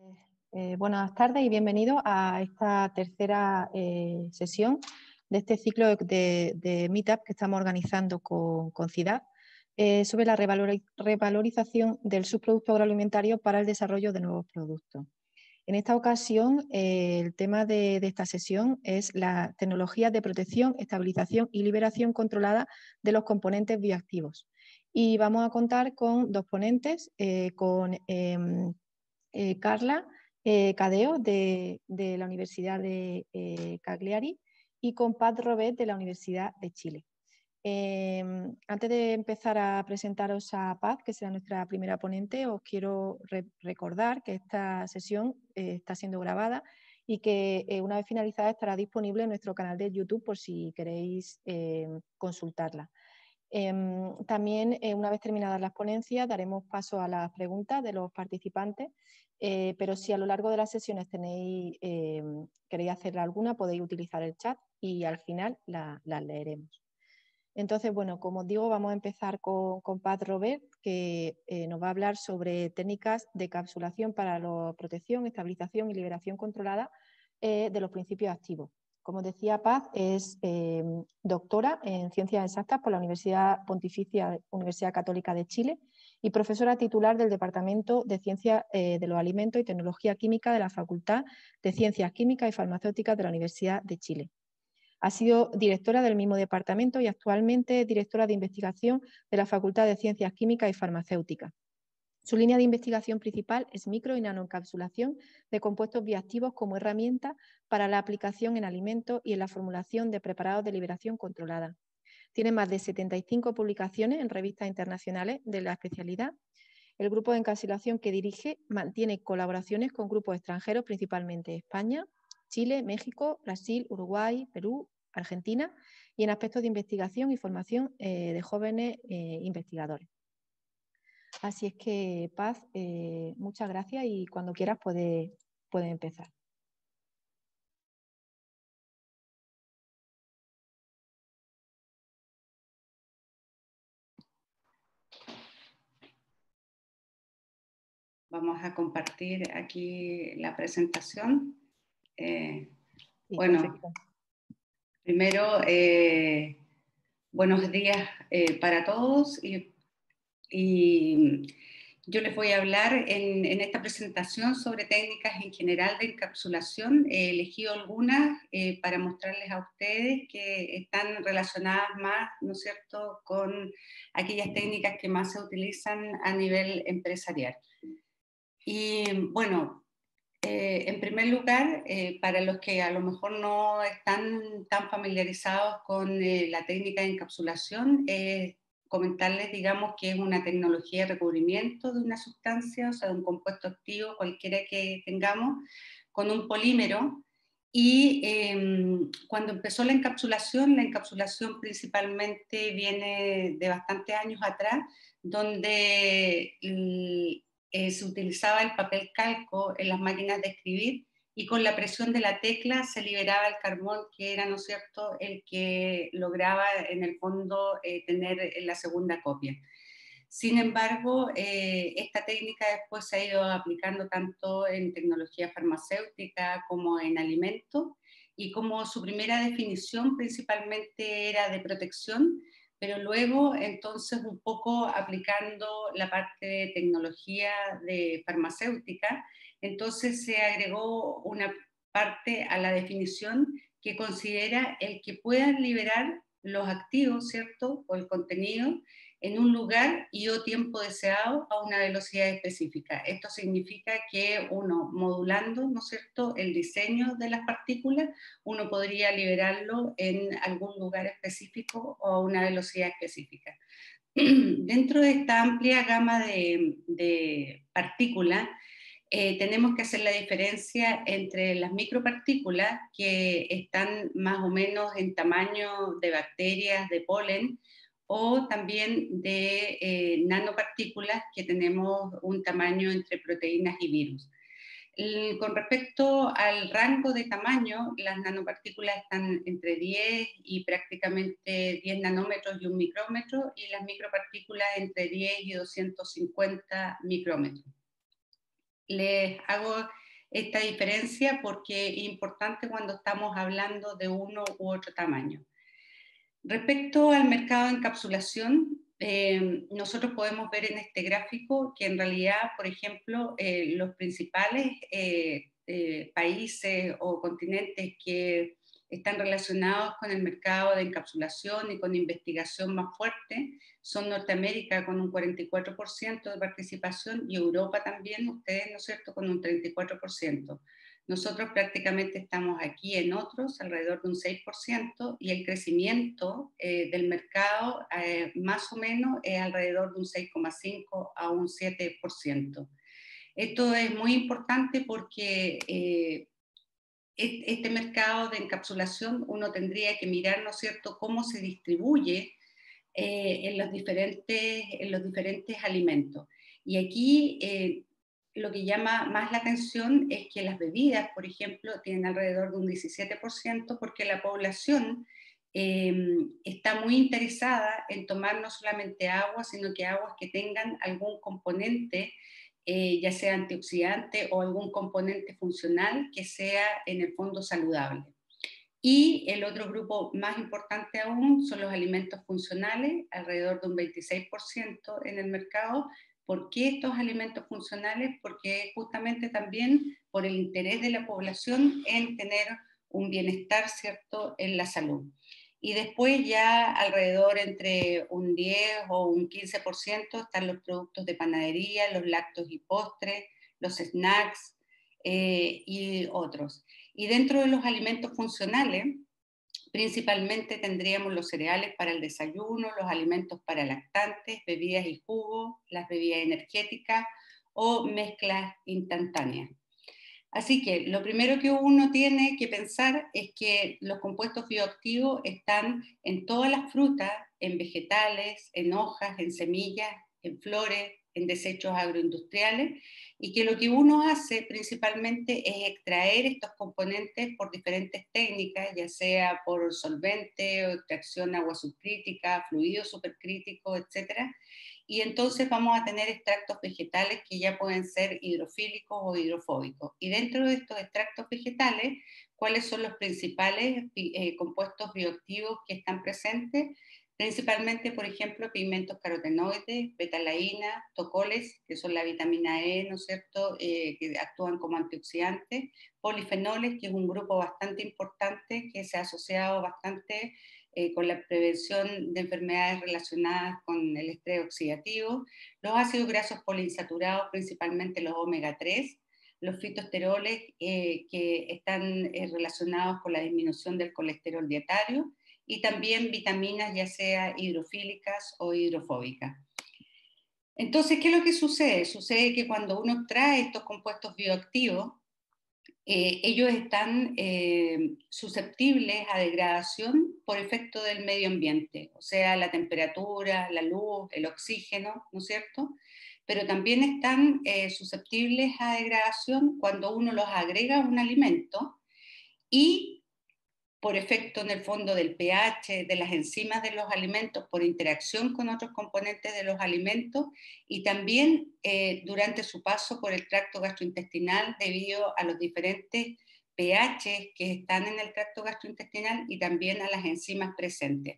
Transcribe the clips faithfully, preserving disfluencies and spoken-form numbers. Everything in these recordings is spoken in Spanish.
Eh, buenas tardes y bienvenidos a esta tercera eh, sesión de este ciclo de, de Meetup que estamos organizando con, con CIDAD eh, sobre la revalor, revalorización del subproducto agroalimentario para el desarrollo de nuevos productos. En esta ocasión, eh, el tema de, de esta sesión es la tecnología de protección, estabilización y liberación controlada de los componentes bioactivos. Y vamos a contar con dos ponentes, eh, con eh, eh, Carla eh, Cadeo de, de la Universidad de eh, Cagliari y con Pat Robet de la Universidad de Chile. Eh, antes de empezar a presentaros a Paz, que será nuestra primera ponente, os quiero re recordar que esta sesión eh, está siendo grabada y que eh, una vez finalizada estará disponible en nuestro canal de YouTube por si queréis eh, consultarla. Eh, también, eh, una vez terminadas las ponencias, daremos paso a las preguntas de los participantes, eh, pero si a lo largo de las sesiones tenéis, eh, queréis hacer alguna, podéis utilizar el chat y al final las la leeremos. Entonces, bueno, como os digo, vamos a empezar con, con Pat Robet, que eh, nos va a hablar sobre técnicas de capsulación para la protección, estabilización y liberación controlada eh, de los principios activos. Como decía Paz, es eh, doctora en Ciencias Exactas por la Universidad Pontificia Universidad Católica de Chile y profesora titular del Departamento de Ciencias eh, de los Alimentos y Tecnología Química de la Facultad de Ciencias Químicas y Farmacéuticas de la Universidad de Chile. Ha sido directora del mismo departamento y actualmente es directora de investigación de la Facultad de Ciencias Químicas y Farmacéuticas. Su línea de investigación principal es micro y nanoencapsulación de compuestos bioactivos como herramienta para la aplicación en alimentos y en la formulación de preparados de liberación controlada. Tiene más de setenta y cinco publicaciones en revistas internacionales de la especialidad. El grupo de encapsulación que dirige mantiene colaboraciones con grupos extranjeros, principalmente España, Chile, México, Brasil, Uruguay, Perú, Argentina, y en aspectos de investigación y formación eh, de jóvenes eh, investigadores. Así es que, Paz, eh, muchas gracias y cuando quieras puedes puede empezar. Vamos a compartir aquí la presentación. Eh, Sí, bueno, perfecto. Primero, eh, buenos días eh, para todos y, y yo les voy a hablar en, en esta presentación sobre técnicas en general de encapsulación. He elegido algunas eh, para mostrarles a ustedes que están relacionadas más, ¿no es cierto?, con aquellas técnicas que más se utilizan a nivel empresarial. Y bueno, Eh, en primer lugar, eh, para los que a lo mejor no están tan familiarizados con eh, la técnica de encapsulación, eh, comentarles, digamos, que es una tecnología de recubrimiento de una sustancia, o sea, de un compuesto activo, cualquiera que tengamos, con un polímero. Y eh, cuando empezó la encapsulación, la encapsulación principalmente viene de bastantes años atrás, donde el, Eh, se utilizaba el papel calco en las máquinas de escribir y con la presión de la tecla se liberaba el carbón, que era, ¿no es cierto?, el que lograba en el fondo eh, tener la segunda copia. Sin embargo, eh, esta técnica después se ha ido aplicando tanto en tecnología farmacéutica como en alimentos, y como su primera definición principalmente era de protección, pero luego entonces un poco aplicando la parte de tecnología de farmacéutica, entonces se agregó una parte a la definición que considera el que puedan liberar los activos, ¿cierto?, o el contenido en un lugar y o tiempo deseado a una velocidad específica. Esto significa que uno, modulando, ¿no es cierto?, el diseño de las partículas, uno podría liberarlo en algún lugar específico o a una velocidad específica. Dentro de esta amplia gama de, de partículas, eh, tenemos que hacer la diferencia entre las micropartículas, que están más o menos en tamaño de bacterias, de polen, o también de eh, nanopartículas, que tenemos un tamaño entre proteínas y virus. El, con respecto al rango de tamaño, las nanopartículas están entre diez y prácticamente diez nanómetros y un micrómetro, y las micropartículas entre diez y doscientos cincuenta micrómetros. les hago esta diferencia porque es importante cuando estamos hablando de uno u otro tamaño. Respecto al mercado de encapsulación, eh, nosotros podemos ver en este gráfico que en realidad, por ejemplo, eh, los principales eh, eh, países o continentes que están relacionados con el mercado de encapsulación y con investigación más fuerte son Norteamérica con un cuarenta y cuatro por ciento de participación y Europa también, ustedes, ¿no es cierto?, con un treinta y cuatro por ciento. Nosotros prácticamente estamos aquí en otros, alrededor de un seis por ciento, y el crecimiento eh, del mercado eh, más o menos es alrededor de un seis coma cinco a un siete por ciento. Esto es muy importante porque eh, este mercado de encapsulación uno tendría que mirar, ¿no es cierto?, cómo se distribuye eh, en, los diferentes, en los diferentes alimentos. Y aquí eh, lo que llama más la atención es que las bebidas, por ejemplo, tienen alrededor de un diecisiete por ciento porque la población eh, está muy interesada en tomar no solamente agua, sino que aguas que tengan algún componente, eh, ya sea antioxidante o algún componente funcional que sea en el fondo saludable. Y el otro grupo más importante aún son los alimentos funcionales, alrededor de un veintiséis por ciento en el mercado. ¿Por qué estos alimentos funcionales? Porque justamente también por el interés de la población en tener un bienestar, ¿cierto?, en la salud. Y después ya alrededor entre un diez o un quince por ciento están los productos de panadería, los lácteos y postres, los snacks eh, y otros. Y dentro de los alimentos funcionales, principalmente tendríamos los cereales para el desayuno, los alimentos para lactantes, bebidas y jugos, las bebidas energéticas o mezclas instantáneas. Así que lo primero que uno tiene que pensar es que los compuestos bioactivos están en todas las frutas, en vegetales, en hojas, en semillas, en flores, en desechos agroindustriales, y que lo que uno hace principalmente es extraer estos componentes por diferentes técnicas, ya sea por solvente o extracción agua subcrítica, fluido supercrítico, etcétera. Y entonces vamos a tener extractos vegetales que ya pueden ser hidrofílicos o hidrofóbicos. Y dentro de estos extractos vegetales, ¿cuáles son los principales eh, compuestos bioactivos que están presentes? Principalmente, por ejemplo, pigmentos carotenoides, betalaína, tocoles, que son la vitamina E, ¿no es cierto?, eh, que actúan como antioxidantes, polifenoles, que es un grupo bastante importante que se ha asociado bastante eh, con la prevención de enfermedades relacionadas con el estrés oxidativo, los ácidos grasos poliinsaturados, principalmente los omega tres, los fitoesteroles eh, que están eh, relacionados con la disminución del colesterol dietario, y también vitaminas ya sea hidrofílicas o hidrofóbicas. Entonces, ¿qué es lo que sucede? Sucede que cuando uno extrae estos compuestos bioactivos, eh, ellos están eh, susceptibles a degradación por efecto del medio ambiente, o sea, la temperatura, la luz, el oxígeno, ¿no es cierto? Pero también están eh, susceptibles a degradación cuando uno los agrega a un alimento y por efecto en el fondo del pH, de las enzimas de los alimentos, por interacción con otros componentes de los alimentos y también eh, durante su paso por el tracto gastrointestinal debido a los diferentes pH que están en el tracto gastrointestinal y también a las enzimas presentes.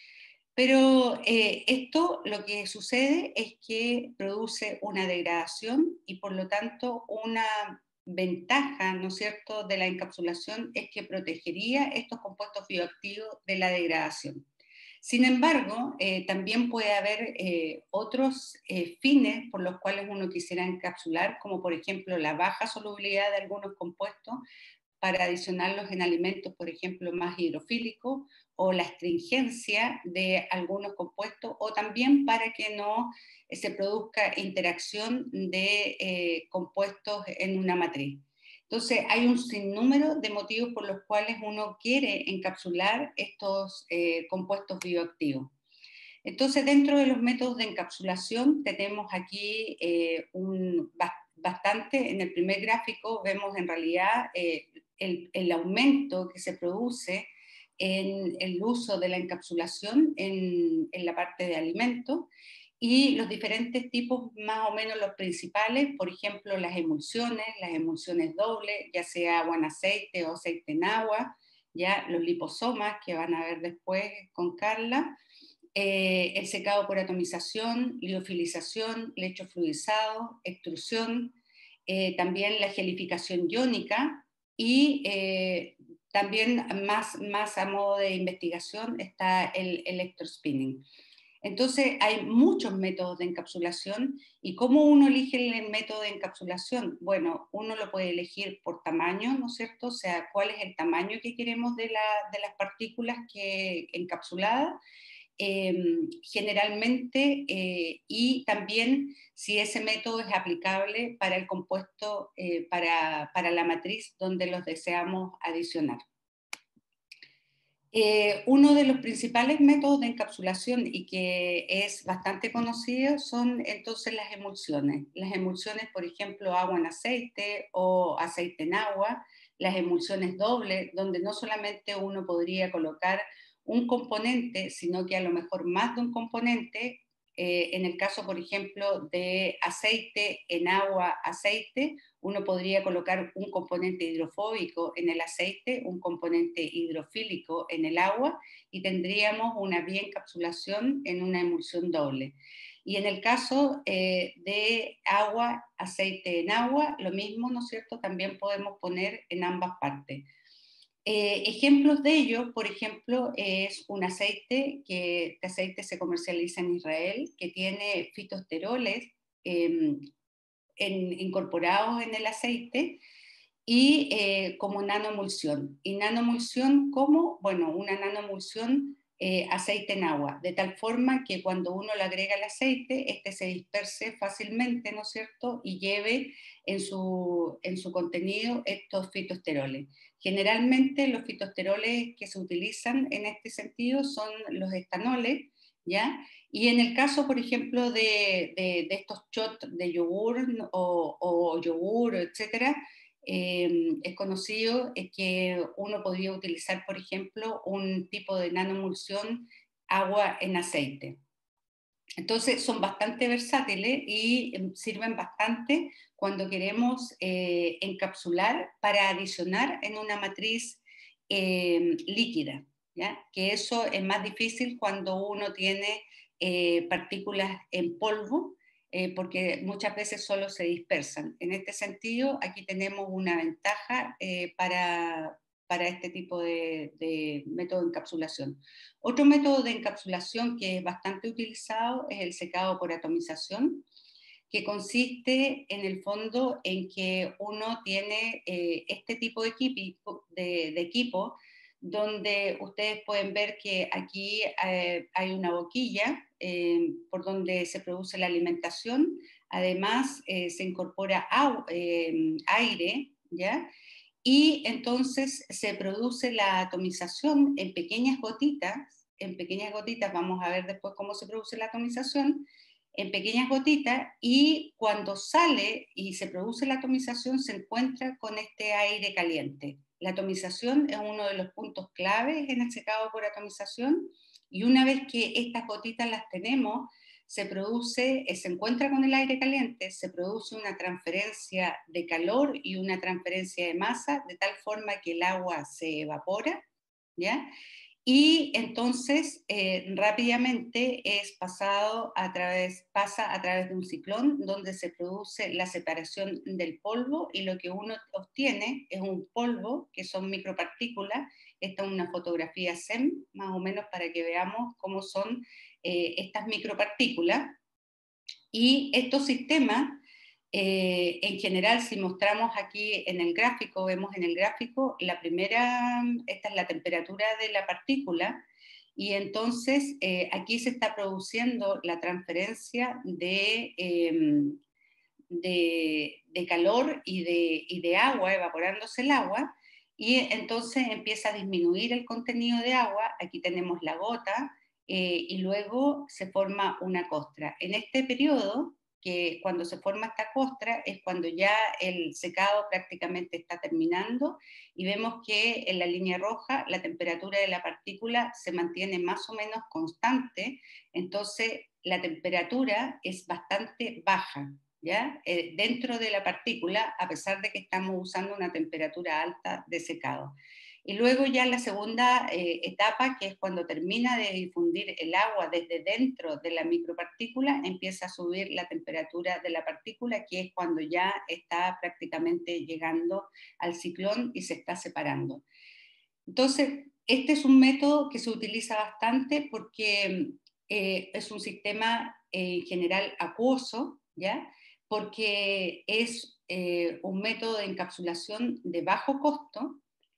Pero eh, esto lo que sucede es que produce una degradación y por lo tanto una ventaja, ¿no es cierto?, de la encapsulación es que protegería estos compuestos bioactivos de la degradación. Sin embargo, eh, también puede haber eh, otros eh, fines por los cuales uno quisiera encapsular, como por ejemplo la baja solubilidad de algunos compuestos para adicionarlos en alimentos, por ejemplo, más hidrofílicos, o la astringencia de algunos compuestos, o también para que no se produzca interacción de eh, compuestos en una matriz. Entonces, hay un sinnúmero de motivos por los cuales uno quiere encapsular estos eh, compuestos bioactivos. Entonces, dentro de los métodos de encapsulación, tenemos aquí eh, un, bastante, en el primer gráfico vemos en realidad eh, el, el aumento que se produce en el uso de la encapsulación en, en la parte de alimentos, y los diferentes tipos, más o menos los principales, por ejemplo, las emulsiones, las emulsiones dobles, ya sea agua en aceite o aceite en agua, ya los liposomas, que van a ver después con Carla, eh, el secado por atomización, liofilización, lecho fluidizado, extrusión, eh, también la gelificación iónica y eh, también más, más a modo de investigación está el electrospinning. Entonces hay muchos métodos de encapsulación y ¿cómo uno elige el método de encapsulación? Bueno, uno lo puede elegir por tamaño, ¿no es cierto? O sea, cuál es el tamaño que queremos de, la, de las partículas que, encapsuladas, eh, generalmente, eh, y también si ese método es aplicable para el compuesto, eh, para, para la matriz donde los deseamos adicionar. Eh, uno de los principales métodos de encapsulación y que es bastante conocido son entonces las emulsiones. Las emulsiones, por ejemplo, agua en aceite o aceite en agua, las emulsiones dobles, donde no solamente uno podría colocar un componente, sino que a lo mejor más de un componente. Eh, en el caso, por ejemplo, de aceite en agua, aceite, uno podría colocar un componente hidrofóbico en el aceite, un componente hidrofílico en el agua y tendríamos una biencapsulación en una emulsión doble. Y en el caso eh, de agua, aceite en agua, lo mismo, ¿no es cierto? También podemos poner en ambas partes. Eh, ejemplos de ello, por ejemplo, es un aceite, que este aceite se comercializa en Israel, que tiene fitosteroles eh, en, incorporados en el aceite y eh, como nanoemulsión. ¿Y nanoemulsión cómo? Bueno, una nanoemulsión eh, aceite en agua, de tal forma que cuando uno le agrega el aceite, este se disperse fácilmente, ¿no es cierto? Y lleve en su, en su contenido estos fitosteroles. Generalmente los fitosteroles que se utilizan en este sentido son los estanoles, ¿ya? Y en el caso, por ejemplo, de, de, de estos shots de yogur o, o yogur, etcétera, eh, es conocido es que uno podría utilizar, por ejemplo, un tipo de nanoemulsión agua en aceite. Entonces son bastante versátiles y eh, sirven bastante cuando queremos eh, encapsular para adicionar en una matriz eh, líquida, ¿ya? Que eso es más difícil cuando uno tiene eh, partículas en polvo, eh, porque muchas veces solo se dispersan. En este sentido, aquí tenemos una ventaja eh, para, para este tipo de, de método de encapsulación. Otro método de encapsulación que es bastante utilizado es el secado por atomización, que consiste en el fondo en que uno tiene eh, este tipo de equipo, de, de equipo, donde ustedes pueden ver que aquí eh, hay una boquilla eh, por donde se produce la alimentación, además eh, se incorpora au, eh, aire, ¿ya? Y entonces se produce la atomización en pequeñas gotitas, en pequeñas gotitas, vamos a ver después cómo se produce la atomización, en pequeñas gotitas, y cuando sale y se produce la atomización se encuentra con este aire caliente. La atomización es uno de los puntos claves en el secado por atomización, y una vez que estas gotitas las tenemos, se produce, se encuentra con el aire caliente, se produce una transferencia de calor y una transferencia de masa, de tal forma que el agua se evapora, ¿ya? Y entonces eh, rápidamente es pasado a través, pasa a través de un ciclón donde se produce la separación del polvo y lo que uno obtiene es un polvo que son micropartículas. Esta es una fotografía S E M, más o menos para que veamos cómo son eh, estas micropartículas. Y estos sistemas, eh, en general, si mostramos aquí en el gráfico, vemos en el gráfico, la primera, esta es la temperatura de la partícula, y entonces eh, aquí se está produciendo la transferencia de, eh, de, de, calor y de, y de agua, evaporándose el agua, y entonces empieza a disminuir el contenido de agua, aquí tenemos la gota, eh, y luego se forma una costra. En este periodo, que cuando se forma esta costra es cuando ya el secado prácticamente está terminando y vemos que en la línea roja la temperatura de la partícula se mantiene más o menos constante, entonces la temperatura es bastante baja, ¿ya? Eh, dentro de la partícula, a pesar de que estamos usando una temperatura alta de secado. Y luego ya la segunda eh, etapa, que es cuando termina de difundir el agua desde dentro de la micropartícula, empieza a subir la temperatura de la partícula, que es cuando ya está prácticamente llegando al ciclón y se está separando. Entonces, este es un método que se utiliza bastante porque eh, es un sistema eh, en general acuoso, ¿ya? Porque es eh, un método de encapsulación de bajo costo,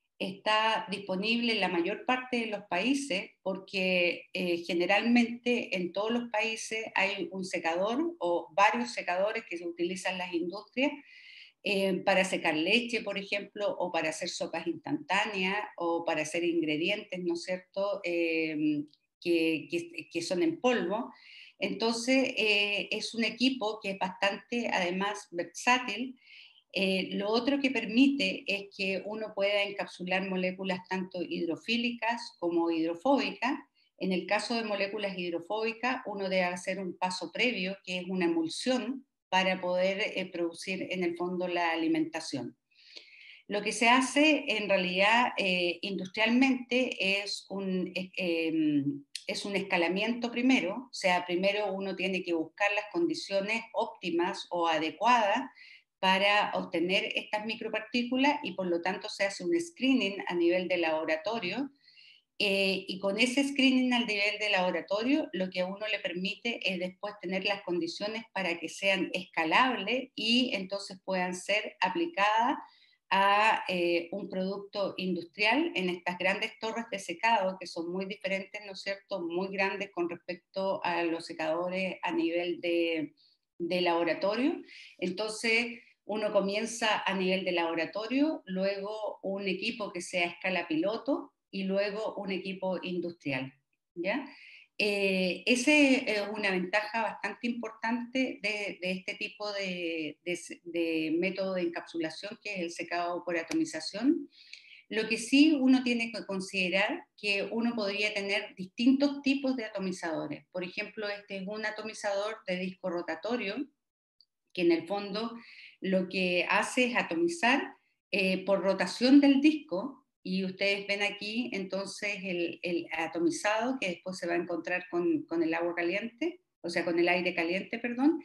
está disponible en la mayor parte de los países porque eh, generalmente en todos los países hay un secador o varios secadores que se utilizan en las industrias eh, para secar leche, por ejemplo, o para hacer sopas instantáneas o para hacer ingredientes, ¿no es cierto?, eh, que, que, que, son en polvo. Entonces eh, es un equipo que es bastante además versátil. Eh, lo otro que permite es que uno pueda encapsular moléculas tanto hidrofílicas como hidrofóbicas. En el caso de moléculas hidrofóbicas, uno debe hacer un paso previo, que es una emulsión, para poder eh, producir en el fondo la alimentación. Lo que se hace en realidad eh, industrialmente es un, eh, es un escalamiento primero, o sea, primero uno tiene que buscar las condiciones óptimas o adecuadas para obtener estas micropartículas y por lo tanto se hace un screening a nivel de laboratorio eh, y con ese screening al nivel de laboratorio lo que a uno le permite es después tener las condiciones para que sean escalables y entonces puedan ser aplicadas a eh, un producto industrial en estas grandes torres de secado que son muy diferentes, ¿no es cierto?, muy grandes con respecto a los secadores a nivel de, de laboratorio. Entonces uno comienza a nivel de laboratorio, luego un equipo que sea a escala piloto y luego un equipo industrial, ¿ya? Eh, esa es una ventaja bastante importante de, de este tipo de, de, de método de encapsulación, que es el secado por atomización. Lo que sí uno tiene que considerar que uno podría tener distintos tipos de atomizadores. Por ejemplo, este es un atomizador de disco rotatorio, que en el fondo lo que hace es atomizar eh, por rotación del disco, y ustedes ven aquí entonces el, el atomizado que después se va a encontrar con, con el agua caliente, o sea, con el aire caliente, perdón.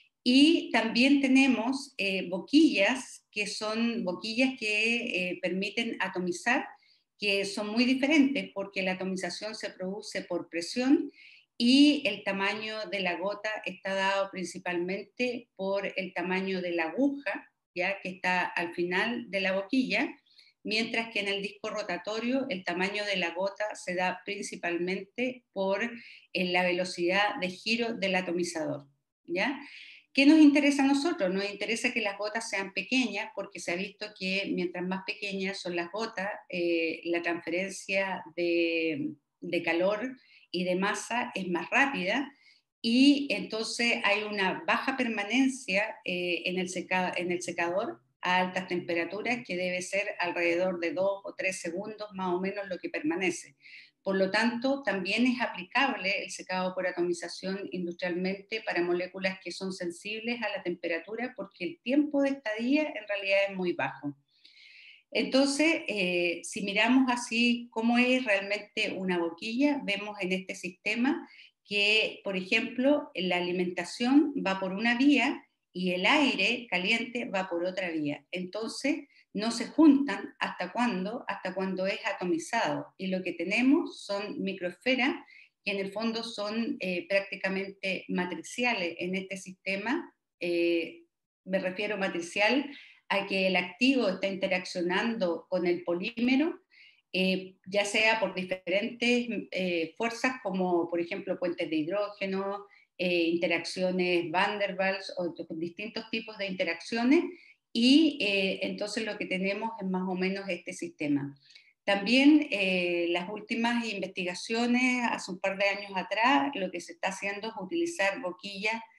Y también tenemos eh, boquillas, que son boquillas que eh, permiten atomizar, que son muy diferentes porque la atomización se produce por presión y el tamaño de la gota está dado principalmente por el tamaño de la aguja, ya que está al final de la boquilla, mientras que en el disco rotatorio el tamaño de la gota se da principalmente por eh, la velocidad de giro del atomizador, ¿ya? ¿Qué nos interesa a nosotros? Nos interesa que las gotas sean pequeñas porque se ha visto que mientras más pequeñas son las gotas, eh, la transferencia de, de calor y de masa es más rápida y entonces hay una baja permanencia eh, en, el seca, en el secador a altas temperaturas, que debe ser alrededor de dos o tres segundos más o menos lo que permanece. Por lo tanto, también es aplicable el secado por atomización industrialmente para moléculas que son sensibles a la temperatura porque el tiempo de estadía en realidad es muy bajo. Entonces, eh, si miramos así cómo es realmente una boquilla, vemos en este sistema que, por ejemplo, la alimentación va por una vía y el aire caliente va por otra vía. Entonces, no se juntan hasta cuándo, hasta cuando es atomizado. Y lo que tenemos son microesferas que en el fondo son eh, prácticamente matriciales en este sistema. Eh, me refiero matricial a que el activo está interaccionando con el polímero, eh, ya sea por diferentes eh, fuerzas como por ejemplo puentes de hidrógeno, eh, interacciones Van der Waals o distintos tipos de interacciones, y eh, entonces lo que tenemos es más o menos este sistema. También eh, las últimas investigaciones, hace un par de años atrás, lo que se está haciendo es utilizar boquillas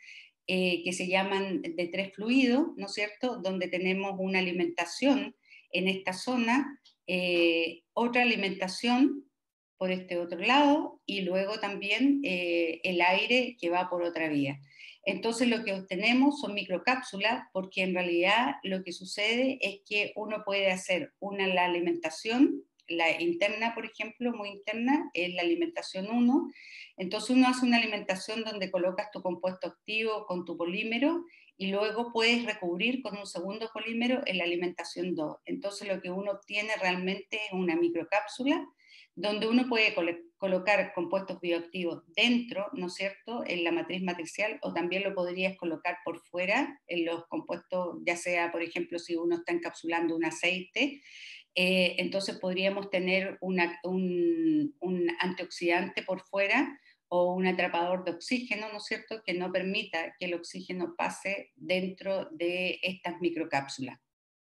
eh, que se llaman de tres fluidos, ¿no es cierto?, donde tenemos una alimentación en esta zona, eh, otra alimentación por este otro lado, y luego también eh, el aire que va por otra vía. Entonces lo que obtenemos son microcápsulas, porque en realidad lo que sucede es que uno puede hacer una la alimentación, la interna, por ejemplo, muy interna, es la alimentación uno. Entonces uno hace una alimentación donde colocas tu compuesto activo con tu polímero y luego puedes recubrir con un segundo polímero en la alimentación dos. Entonces lo que uno obtiene realmente es una microcápsula donde uno puede col colocar compuestos bioactivos dentro, ¿no es cierto?, en la matriz matricial, o también lo podrías colocar por fuera en los compuestos, ya sea, por ejemplo, si uno está encapsulando un aceite, eh, entonces podríamos tener una, un, un antioxidante por fuera o un atrapador de oxígeno, ¿no es cierto?, que no permita que el oxígeno pase dentro de estas microcápsulas.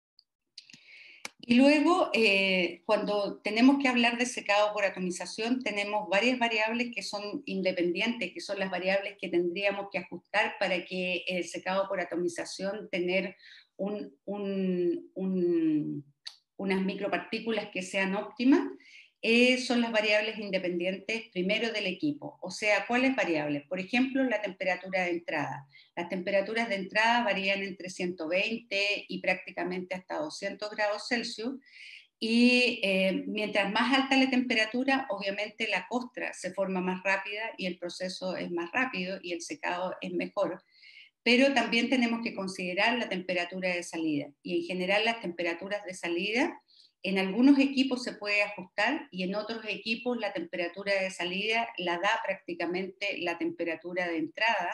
Y luego, eh, cuando tenemos que hablar de secado por atomización, tenemos varias variables que son independientes, que son las variables que tendríamos que ajustar para que el secado por atomización tener un, un, un, unas micropartículas que sean óptimas. Eh, son las variables independientes primero del equipo. O sea, ¿cuáles variables? Por ejemplo, la temperatura de entrada. Las temperaturas de entrada varían entre ciento veinte y prácticamente hasta doscientos grados Celsius, y eh, mientras más alta la temperatura, obviamente la costra se forma más rápida y el proceso es más rápido y el secado es mejor. Pero también tenemos que considerar la temperatura de salida, y en general las temperaturas de salida en algunos equipos se puede ajustar y en otros equipos la temperatura de salida la da prácticamente la temperatura de entrada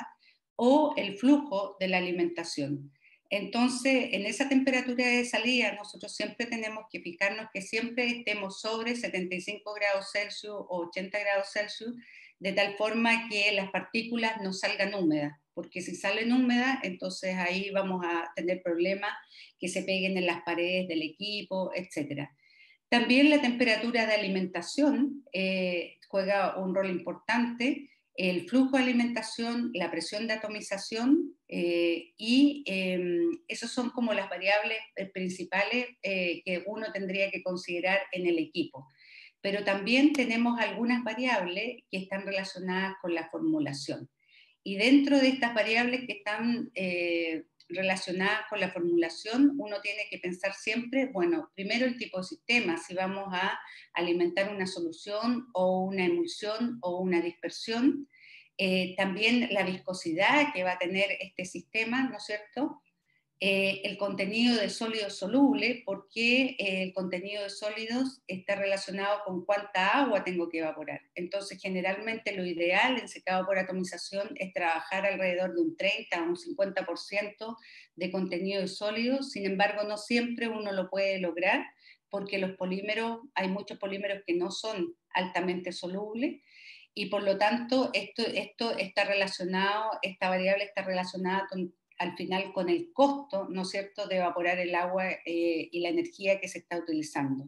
o el flujo de la alimentación. Entonces, en esa temperatura de salida nosotros siempre tenemos que fijarnos que siempre estemos sobre setenta y cinco grados Celsius o ochenta grados Celsius, de tal forma que las partículas no salgan húmedas, porque si salen húmedas, entonces ahí vamos a tener problemas que se peguen en las paredes del equipo, etcétera. También la temperatura de alimentación eh, juega un rol importante, el flujo de alimentación, la presión de atomización, eh, y eh, esas son como las variables principales eh, que uno tendría que considerar en el equipo. Pero también tenemos algunas variables que están relacionadas con la formulación. Y dentro de estas variables que están eh, relacionadas con la formulación, uno tiene que pensar siempre, bueno, primero el tipo de sistema, si vamos a alimentar una solución o una emulsión o una dispersión, eh, también la viscosidad que va a tener este sistema, ¿no es cierto?, Eh, el contenido de sólidos solubles, porque eh, el contenido de sólidos está relacionado con cuánta agua tengo que evaporar. Entonces, generalmente lo ideal en secado por atomización es trabajar alrededor de un treinta o un cincuenta por ciento de contenido de sólidos. Sin embargo, no siempre uno lo puede lograr, porque los polímeros, hay muchos polímeros que no son altamente solubles, y por lo tanto esto, esto está relacionado, esta variable está relacionada con, al final, con el costo, ¿no es cierto?, de evaporar el agua eh, y la energía que se está utilizando.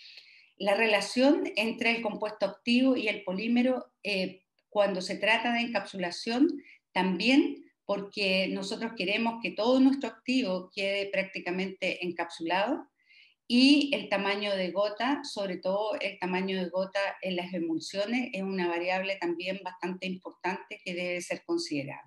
La relación entre el compuesto activo y el polímero eh, cuando se trata de encapsulación, también porque nosotros queremos que todo nuestro activo quede prácticamente encapsulado, y el tamaño de gota, sobre todo el tamaño de gota en las emulsiones, es una variable también bastante importante que debe ser considerada.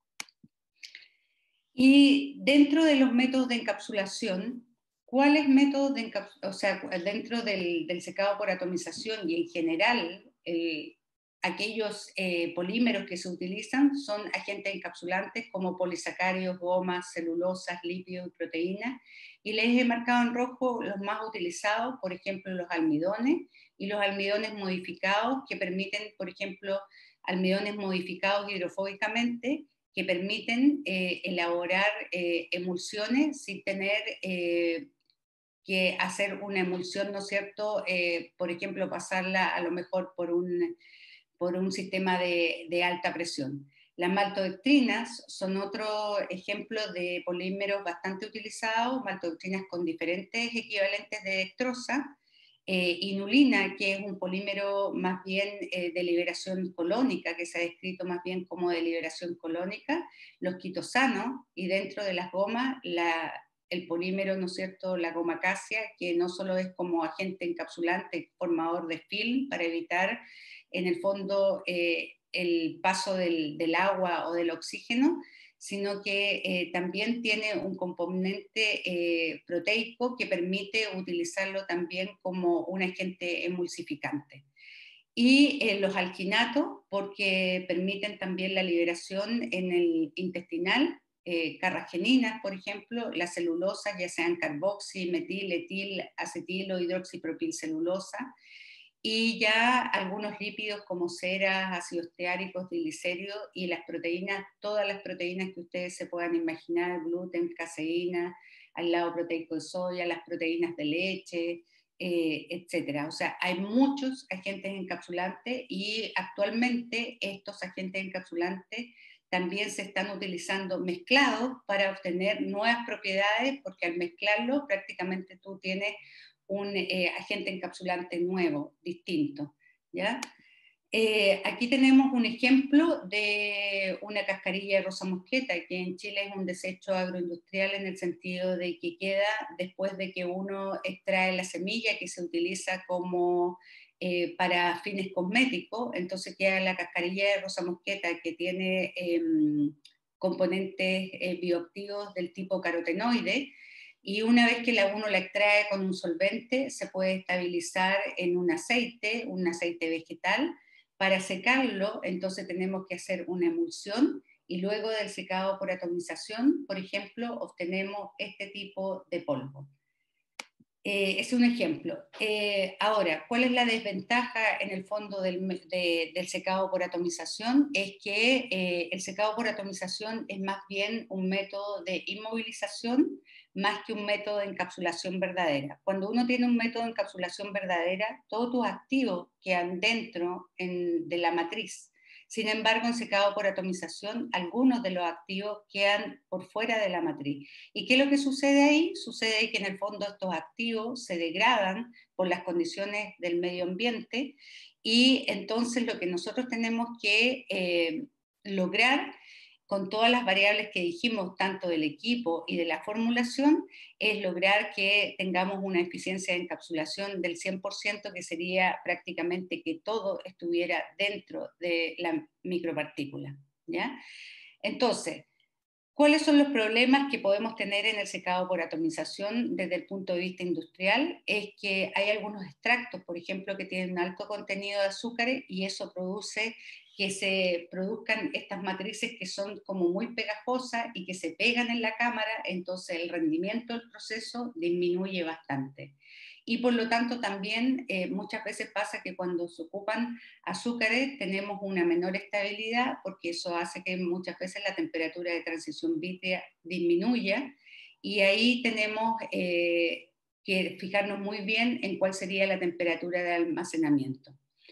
Y dentro de los métodos de encapsulación, ¿cuáles métodos de encapsulación? O sea, dentro del, del secado por atomización y en general, el, aquellos eh, polímeros que se utilizan son agentes encapsulantes como polisacáridos, gomas, celulosas, lípidos y proteínas, y les he marcado en rojo los más utilizados, por ejemplo, los almidones y los almidones modificados, que permiten, por ejemplo, almidones modificados hidrofóbicamente, que permiten eh, elaborar eh, emulsiones sin tener eh, que hacer una emulsión, ¿no es cierto?, eh, por ejemplo, pasarla a lo mejor por un, por un sistema de, de alta presión. Las maltodextrinas son otro ejemplo de polímeros bastante utilizados, maltodextrinas con diferentes equivalentes de dextrosa, eh, inulina, que es un polímero más bien eh, de liberación colónica, que se ha descrito más bien como de liberación colónica, los quitosanos, y dentro de las gomas, la, el polímero, ¿no es cierto?, la goma casia, que no solo es como agente encapsulante, formador de film, para evitar, en el fondo, eh, el paso del, del agua o del oxígeno, sino que eh, también tiene un componente eh, proteico que permite utilizarlo también como un agente emulsificante. Y eh, los alquinatos, porque permiten también la liberación en el intestinal, eh, carrageninas, por ejemplo, las celulosas, ya sean carboxi, metil, etil, acetilo, hidroxipropilcelulosa, y ya algunos lípidos como ceras, ácidos steáricos, triglicéridos y las proteínas, todas las proteínas que ustedes se puedan imaginar, gluten, caseína, al lado proteico de soya, las proteínas de leche, eh, etcétera. O sea, hay muchos agentes encapsulantes y actualmente estos agentes encapsulantes también se están utilizando mezclados para obtener nuevas propiedades, porque al mezclarlos prácticamente tú tienes un eh, agente encapsulante nuevo, distinto, ¿ya? Eh, aquí tenemos un ejemplo de una cascarilla de rosa mosqueta, que en Chile es un desecho agroindustrial en el sentido de que queda después de que uno extrae la semilla, que se utiliza como eh, para fines cosméticos, entonces queda la cascarilla de rosa mosqueta que tiene eh, componentes eh, bioactivos del tipo carotenoide, y una vez que la, uno la extrae con un solvente, se puede estabilizar en un aceite, un aceite vegetal. Para secarlo, entonces tenemos que hacer una emulsión, y luego del secado por atomización, por ejemplo, obtenemos este tipo de polvo. Eh, es un ejemplo. Eh, ahora, ¿cuál es la desventaja en el fondo del, de, del secado por atomización? Es que eh, el secado por atomización es más bien un método de inmovilización más que un método de encapsulación verdadera. Cuando uno tiene un método de encapsulación verdadera, todos tus activos quedan dentro en, de la matriz. Sin embargo, en secado por atomización, algunos de los activos quedan por fuera de la matriz. ¿Y qué es lo que sucede ahí? Sucede ahí que en el fondo estos activos se degradan por las condiciones del medio ambiente, y entonces lo que nosotros tenemos que eh, lograr con todas las variables que dijimos, tanto del equipo y de la formulación, es lograr que tengamos una eficiencia de encapsulación del cien por ciento, que sería prácticamente que todo estuviera dentro de la micropartícula, ¿ya? Entonces, ¿cuáles son los problemas que podemos tener en el secado por atomización desde el punto de vista industrial? Es que hay algunos extractos, por ejemplo, que tienen un alto contenido de azúcares, y eso produce que se produzcan estas matrices que son como muy pegajosas y que se pegan en la cámara, entonces el rendimiento del proceso disminuye bastante. Y por lo tanto también eh, muchas veces pasa que cuando se ocupan azúcares tenemos una menor estabilidad, porque eso hace que muchas veces la temperatura de transición vítrea disminuya, y ahí tenemos eh, que fijarnos muy bien en cuál sería la temperatura de almacenamiento.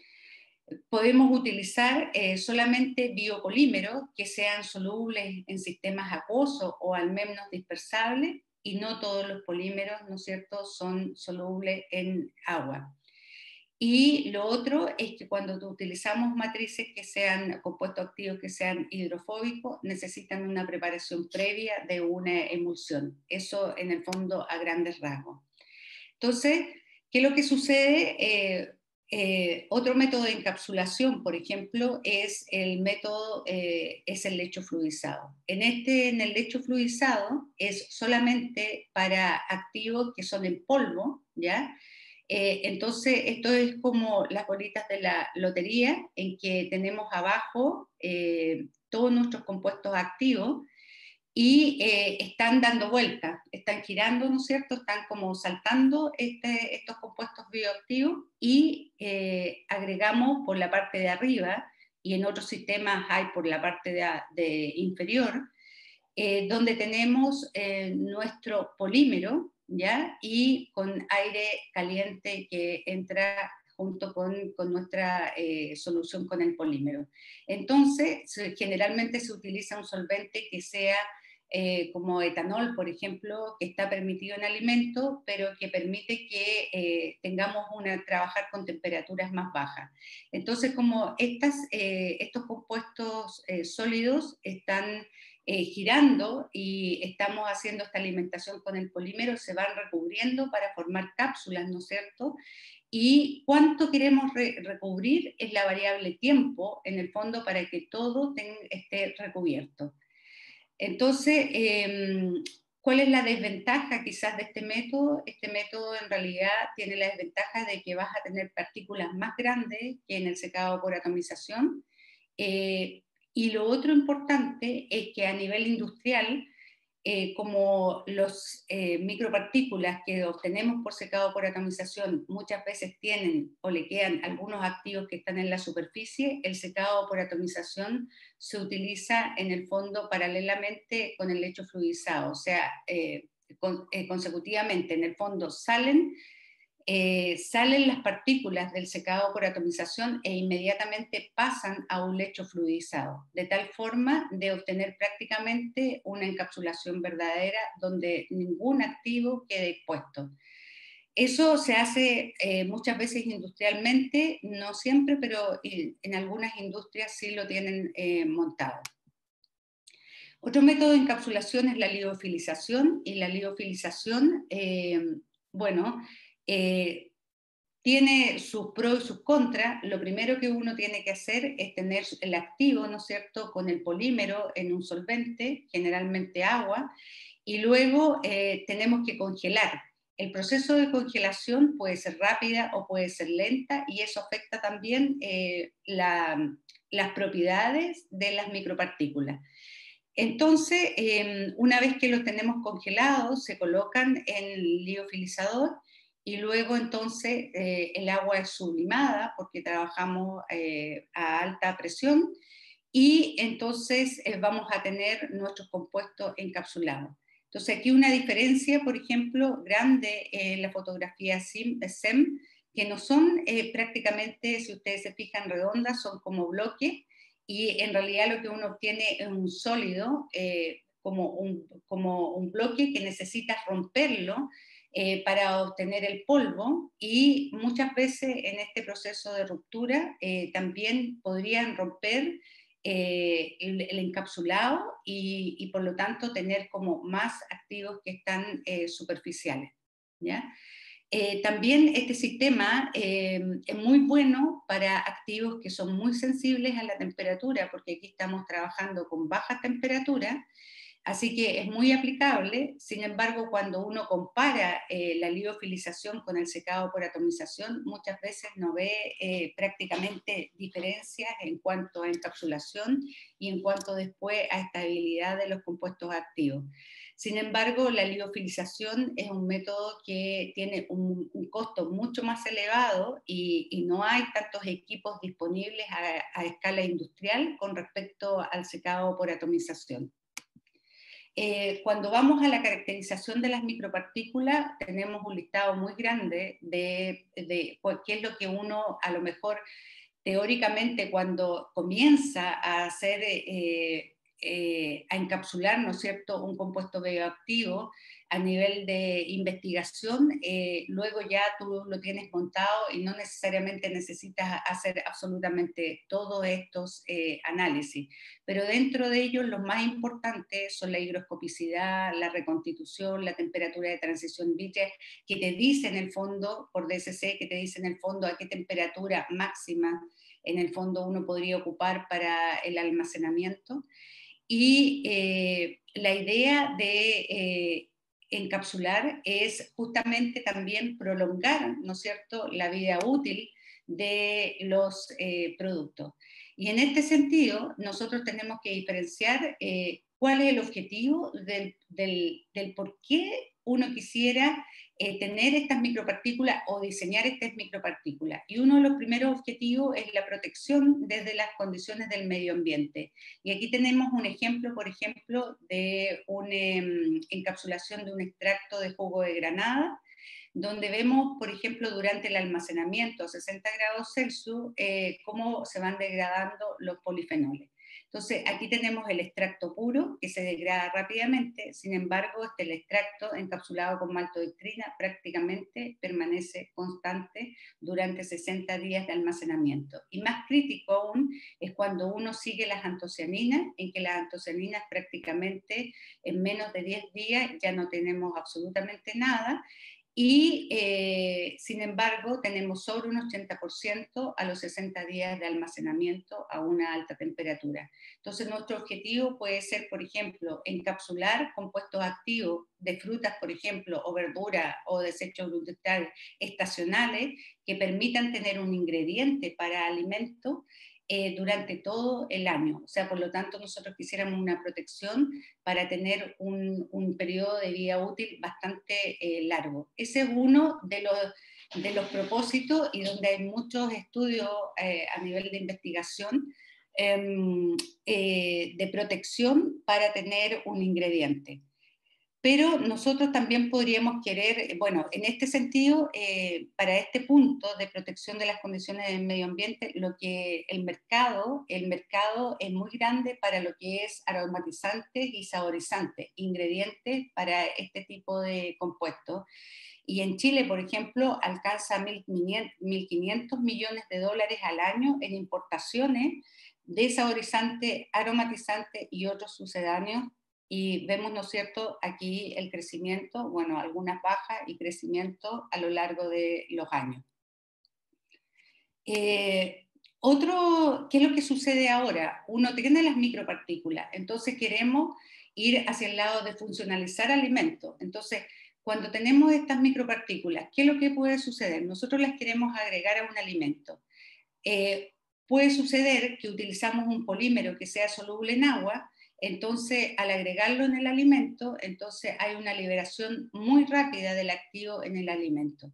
Podemos utilizar eh, solamente biopolímeros que sean solubles en sistemas acuosos o al menos dispersables, y no todos los polímeros, ¿no es cierto?, son solubles en agua. Y lo otro es que cuando utilizamos matrices que sean compuestos activos que sean hidrofóbicos, necesitan una preparación previa de una emulsión. Eso en el fondo a grandes rasgos. Entonces, ¿qué es lo que sucede? Eh, eh, otro método de encapsulación, por ejemplo, es el método, eh, es el lecho fluidizado. En, este, en el lecho fluidizado es solamente para activos que son en polvo, ¿ya? Eh, entonces, esto es como las bolitas de la lotería, en que tenemos abajo eh, todos nuestros compuestos activos, y eh, están dando vueltas, están girando, ¿no es cierto? Están como saltando este, estos compuestos bioactivos, y eh, agregamos por la parte de arriba, y en otros sistemas hay por la parte de, de inferior, eh, donde tenemos eh, nuestro polímero, ¿ya? Y con aire caliente que entra junto con, con nuestra eh, solución con el polímero. Entonces, se, generalmente se utiliza un solvente que sea eh, como etanol, por ejemplo, que está permitido en alimentos, pero que permite que eh, tengamos una, trabajar con temperaturas más bajas. Entonces, como estas, eh, estos compuestos eh, sólidos están eh, girando y estamos haciendo esta alimentación con el polímero, se van recubriendo para formar cápsulas, ¿no es cierto? Y cuánto queremos re recubrir es la variable tiempo, en el fondo, para que todo ten, esté recubierto. Entonces, eh, ¿cuál es la desventaja quizás de este método? Este método en realidad tiene la desventaja de que vas a tener partículas más grandes que en el secado por atomización. Eh, y lo otro importante es que a nivel industrial, eh, como las eh, micropartículas que obtenemos por secado por atomización muchas veces tienen o le quedan algunos activos que están en la superficie, el secado por atomización se utiliza en el fondo paralelamente con el lecho fluidizado, o sea, eh, con, eh, consecutivamente en el fondo salen eh, salen las partículas del secado por atomización e inmediatamente pasan a un lecho fluidizado, de tal forma de obtener prácticamente una encapsulación verdadera donde ningún activo quede expuesto. Eso se hace eh, muchas veces industrialmente, no siempre, pero en algunas industrias sí lo tienen eh, montado. Otro método de encapsulación es la liofilización, y la liofilización, eh, bueno, eh, tiene sus pros y sus contras. Lo primero que uno tiene que hacer es tener el activo, ¿no es cierto?, con el polímero en un solvente, generalmente agua, y luego eh, tenemos que congelar. El proceso de congelación puede ser rápida o puede ser lenta, y eso afecta también eh, la, las propiedades de las micropartículas. Entonces, eh, una vez que los tenemos congelados, se colocan en el liofilizador y luego entonces eh, el agua es sublimada porque trabajamos eh, a alta presión y entonces eh, vamos a tener nuestros compuestos encapsulados. Entonces aquí una diferencia, por ejemplo, grande en la fotografía S E M, que no son eh, prácticamente, si ustedes se fijan, redondas, son como bloques, y en realidad lo que uno obtiene es un sólido, eh, como, un, como un bloque que necesitas romperlo eh, para obtener el polvo, y muchas veces en este proceso de ruptura eh, también podrían romper eh, el, el, encapsulado y, y por lo tanto tener como más activos que están eh, superficiales, ¿ya? Eh, también este sistema eh, es muy bueno para activos que son muy sensibles a la temperatura, porque aquí estamos trabajando con baja temperatura, así que es muy aplicable. Sin embargo, cuando uno compara eh, la liofilización con el secado por atomización, muchas veces no ve eh, prácticamente diferencias en cuanto a encapsulación y en cuanto después a estabilidad de los compuestos activos. Sin embargo, la liofilización es un método que tiene un, un costo mucho más elevado y, y no hay tantos equipos disponibles a, a escala industrial con respecto al secado por atomización. Eh, cuando vamos a la caracterización de las micropartículas, tenemos un listado muy grande de, de qué es lo que uno a lo mejor teóricamente cuando comienza a hacer, eh, eh, a encapsular, ¿no es cierto?, un compuesto bioactivo a nivel de investigación, eh, luego ya tú lo tienes montado y no necesariamente necesitas hacer absolutamente todos estos eh, análisis, pero dentro de ellos los más importantes son la higroscopicidad, la reconstitución, la temperatura de transición vítrea, que te dice en el fondo, por D S C, que te dice en el fondo a qué temperatura máxima en el fondo uno podría ocupar para el almacenamiento. Y eh, la idea de eh, encapsular es justamente también prolongar, ¿no es cierto?, la vida útil de los eh, productos. Y en este sentido, nosotros tenemos que diferenciar eh, cuál es el objetivo del, del, del por qué uno quisiera eh, tener estas micropartículas o diseñar estas micropartículas. Y uno de los primeros objetivos es la protección desde las condiciones del medio ambiente. Y aquí tenemos un ejemplo, por ejemplo, de una eh, encapsulación de un extracto de jugo de granada, donde vemos, por ejemplo, durante el almacenamiento a sesenta grados Celsius, eh, cómo se van degradando los polifenoles. Entonces, aquí tenemos el extracto puro, que se degrada rápidamente, sin embargo, este, el extracto encapsulado con maltodextrina prácticamente permanece constante durante sesenta días de almacenamiento. Y más crítico aún es cuando uno sigue las antocianinas, en que las antocianinas prácticamente en menos de diez días ya no tenemos absolutamente nada, y eh, sin embargo tenemos sobre un ochenta por ciento a los sesenta días de almacenamiento a una alta temperatura. Entonces nuestro objetivo puede ser, por ejemplo, encapsular compuestos activos de frutas, por ejemplo, o verduras o desechos vegetales estacionales que permitan tener un ingrediente para alimento Eh, durante todo el año. O sea, por lo tanto, nosotros quisiéramos una protección para tener un, un periodo de vida útil bastante eh, largo. Ese es uno de los, de los propósitos y donde hay muchos estudios eh, a nivel de investigación eh, eh, de protección para tener un ingrediente. Pero nosotros también podríamos querer, bueno, en este sentido, eh, para este punto de protección de las condiciones del medio ambiente, lo que el mercado, el mercado es muy grande para lo que es aromatizantes y saborizantes, ingredientes para este tipo de compuestos. Y en Chile, por ejemplo, alcanza mil quinientos millones de dólares al año en importaciones de saborizantes, aromatizantes y otros sucedáneos. Y vemos, ¿no es cierto?, aquí el crecimiento, bueno, algunas bajas y crecimiento a lo largo de los años. Eh, otro, ¿qué es lo que sucede ahora? Uno tiene las micropartículas, entonces queremos ir hacia el lado de funcionalizar alimentos. Entonces, cuando tenemos estas micropartículas, ¿qué es lo que puede suceder? Nosotros las queremos agregar a un alimento. Eh, puede suceder que utilizamos un polímero que sea soluble en agua, entonces al agregarlo en el alimento, entonces hay una liberación muy rápida del activo en el alimento.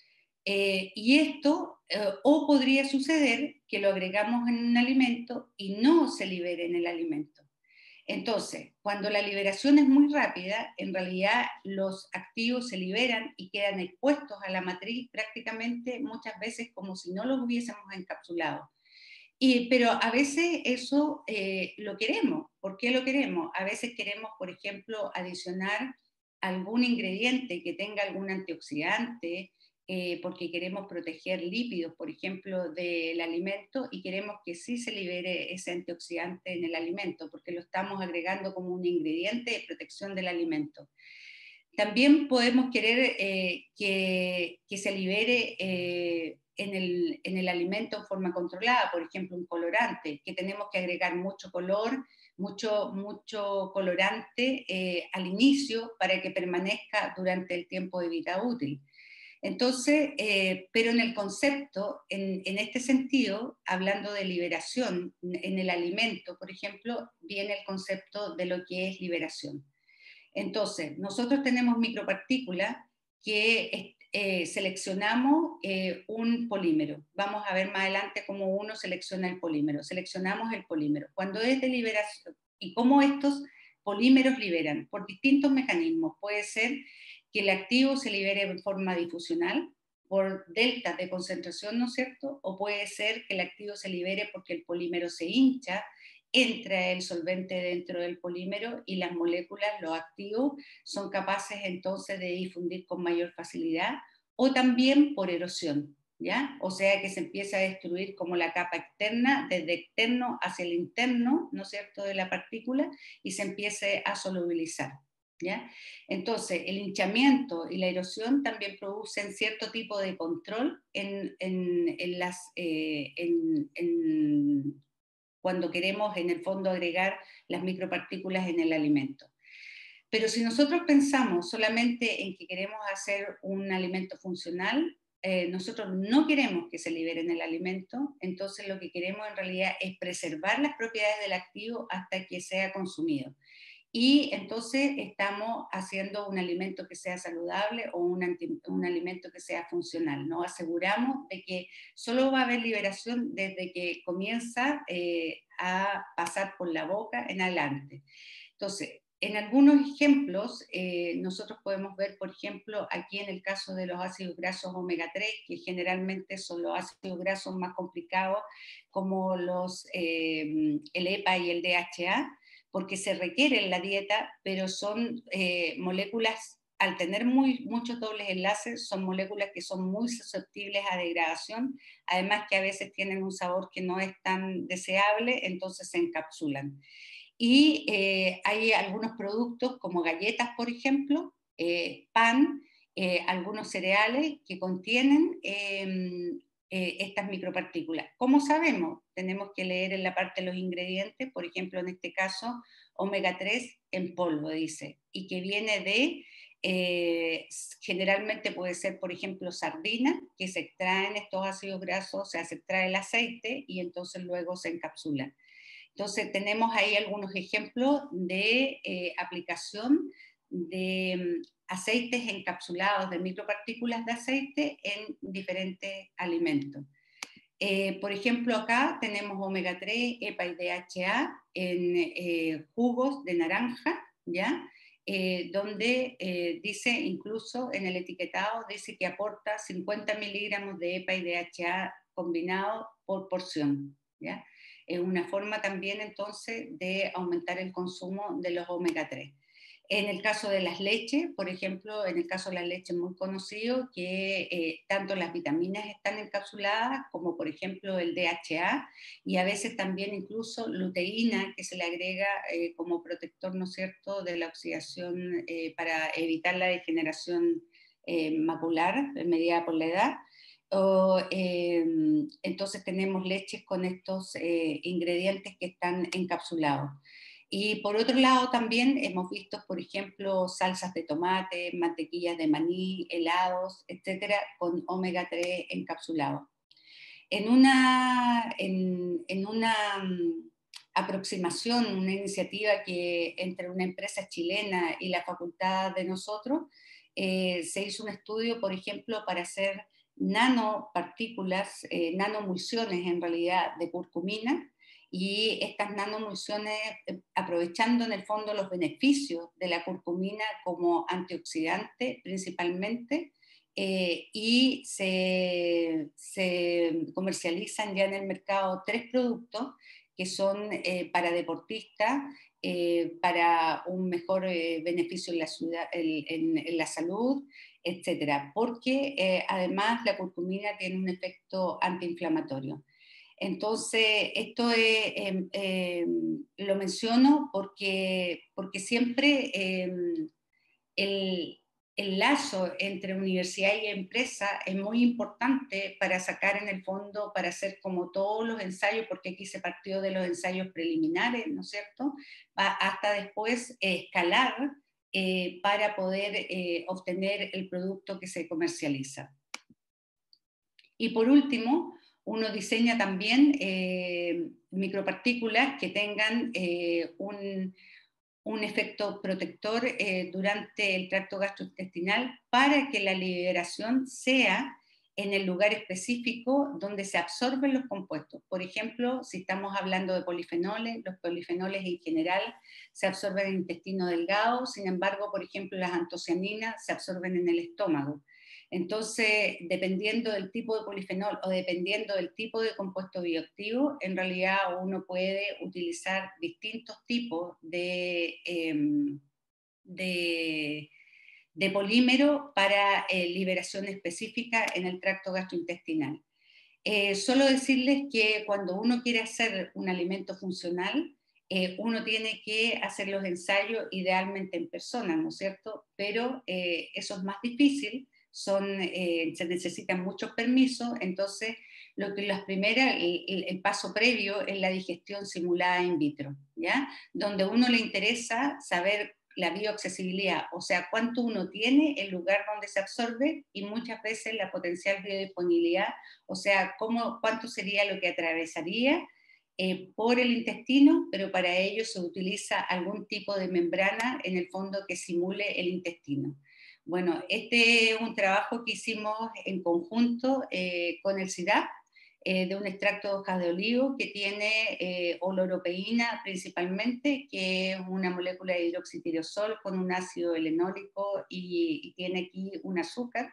Eh, y esto, eh, o podría suceder que lo agregamos en un alimento y no se libere en el alimento. Entonces, cuando la liberación es muy rápida, en realidad los activos se liberan y quedan expuestos a la matriz prácticamente muchas veces como si no los hubiésemos encapsulado. Y, pero a veces eso eh, lo queremos. ¿Por qué lo queremos? A veces queremos, por ejemplo, adicionar algún ingrediente que tenga algún antioxidante, eh, porque queremos proteger lípidos, por ejemplo, del alimento y queremos que sí se libere ese antioxidante en el alimento, porque lo estamos agregando como un ingrediente de protección del alimento. También podemos querer eh, que, que se libere eh, en, el, en el alimento en forma controlada, por ejemplo, un colorante, que tenemos que agregar mucho color, mucho, mucho colorante eh, al inicio para que permanezca durante el tiempo de vida útil. Entonces, eh, pero en el concepto, en, en este sentido, hablando de liberación en el alimento, por ejemplo, viene el concepto de lo que es liberación. Entonces, nosotros tenemos micropartículas que eh, seleccionamos eh, un polímero. Vamos a ver más adelante cómo uno selecciona el polímero. Seleccionamos el polímero. Cuando es de liberación, y cómo estos polímeros liberan, por distintos mecanismos. Puede ser que el activo se libere en forma difusional, por deltas de concentración, ¿no es cierto? O puede ser que el activo se libere porque el polímero se hincha, entra el solvente dentro del polímero y las moléculas, los activos, son capaces entonces de difundir con mayor facilidad, o también por erosión, ¿ya? O sea que se empieza a destruir como la capa externa, desde externo hacia el interno, ¿no es cierto?, de la partícula, y se empiece a solubilizar, ¿ya? Entonces, el hinchamiento y la erosión también producen cierto tipo de control en, en, en las... Eh, en, en, cuando queremos en el fondo agregar las micropartículas en el alimento. Pero si nosotros pensamos solamente en que queremos hacer un alimento funcional, eh, nosotros no queremos que se libere en el alimento, entonces lo que queremos en realidad es preservar las propiedades del activo hasta que sea consumido. Y entonces estamos haciendo un alimento que sea saludable o un, anti, un alimento que sea funcional. Nos aseguramos de que solo va a haber liberación desde que comienza eh, a pasar por la boca en adelante. Entonces, en algunos ejemplos, eh, nosotros podemos ver, por ejemplo, aquí en el caso de los ácidos grasos omega tres, que generalmente son los ácidos grasos más complicados, como los, eh, el E P A y el D H A, porque se requiere en la dieta, pero son eh, moléculas, al tener muy, muchos dobles enlaces, son moléculas que son muy susceptibles a degradación, además que a veces tienen un sabor que no es tan deseable, entonces se encapsulan. Y eh, hay algunos productos como galletas, por ejemplo, eh, pan, eh, algunos cereales que contienen eh, eh, estas micropartículas. ¿Cómo sabemos? Tenemos que leer en la parte de los ingredientes, por ejemplo, en este caso, omega tres en polvo, dice, y que viene de, eh, generalmente puede ser, por ejemplo, sardina, que se extraen estos ácidos grasos, o sea, se extrae el aceite y entonces luego se encapsulan. Entonces tenemos ahí algunos ejemplos de eh, aplicación de um, aceites encapsulados de micropartículas de aceite en diferentes alimentos. Eh, por ejemplo, acá tenemos omega tres, E P A y D H A en eh, jugos de naranja, ¿ya? Eh, donde eh, dice, incluso en el etiquetado, dice que aporta cincuenta miligramos de E P A y D H A combinado por porción, ¿ya? Es una forma también entonces de aumentar el consumo de los omega tres. En el caso de las leches, por ejemplo, en el caso de las leches muy conocido, que eh, tanto las vitaminas están encapsuladas como por ejemplo el D H A y a veces también incluso luteína que se le agrega eh, como protector, ¿no es cierto?, de la oxidación eh, para evitar la degeneración eh, macular mediada por la edad. O, eh, entonces tenemos leches con estos eh, ingredientes que están encapsulados. Y por otro lado también hemos visto, por ejemplo, salsas de tomate, mantequillas de maní, helados, etcétera, con omega tres encapsulados. En una, en, en una um, aproximación, una iniciativa que entre una empresa chilena y la facultad de nosotros, eh, se hizo un estudio, por ejemplo, para hacer nanopartículas, eh, nanomulsiones en realidad de curcumina, y estas nanomulsiones, eh, aprovechando en el fondo los beneficios de la curcumina como antioxidante principalmente, eh, y se, se comercializan ya en el mercado tres productos que son eh, para deportistas, eh, para un mejor eh, beneficio en la, ciudad, en, en, en la salud, etcétera, porque eh, además la curcumina tiene un efecto antiinflamatorio. Entonces, esto es, eh, eh, lo menciono porque, porque siempre eh, el, el lazo entre universidad y empresa es muy importante para sacar en el fondo, para hacer como todos los ensayos, porque aquí se partió de los ensayos preliminares, ¿no es cierto?, hasta después eh, escalar eh, para poder eh, obtener el producto que se comercializa. Y por último, uno diseña también eh, micropartículas que tengan eh, un, un efecto protector eh, durante el tracto gastrointestinal para que la liberación sea en el lugar específico donde se absorben los compuestos. Por ejemplo, si estamos hablando de polifenoles, los polifenoles en general se absorben en el intestino delgado, sin embargo, por ejemplo, las antocianinas se absorben en el estómago. Entonces, dependiendo del tipo de polifenol o dependiendo del tipo de compuesto bioactivo, en realidad uno puede utilizar distintos tipos de, eh, de, de polímero para eh, liberación específica en el tracto gastrointestinal. Eh, solo decirles que cuando uno quiere hacer un alimento funcional, eh, uno tiene que hacer los ensayos idealmente en persona, ¿no es cierto? Pero eh, eso es más difícil. Son, eh, se necesitan muchos permisos, entonces lo que las primeras, el, el paso previo es la digestión simulada in vitro, ¿ya? Donde a uno le interesa saber la bioaccesibilidad, o sea, cuánto uno tiene, el lugar donde se absorbe y muchas veces la potencial biodisponibilidad, o sea, cómo, cuánto sería lo que atravesaría eh, por el intestino, pero para ello se utiliza algún tipo de membrana en el fondo que simule el intestino. Bueno, este es un trabajo que hicimos en conjunto eh, con el C I D A P, eh, de un extracto de hojas de olivo que tiene eh, oloropeína principalmente, que es una molécula de hidroxitirosol con un ácido helenólico y, y tiene aquí un azúcar.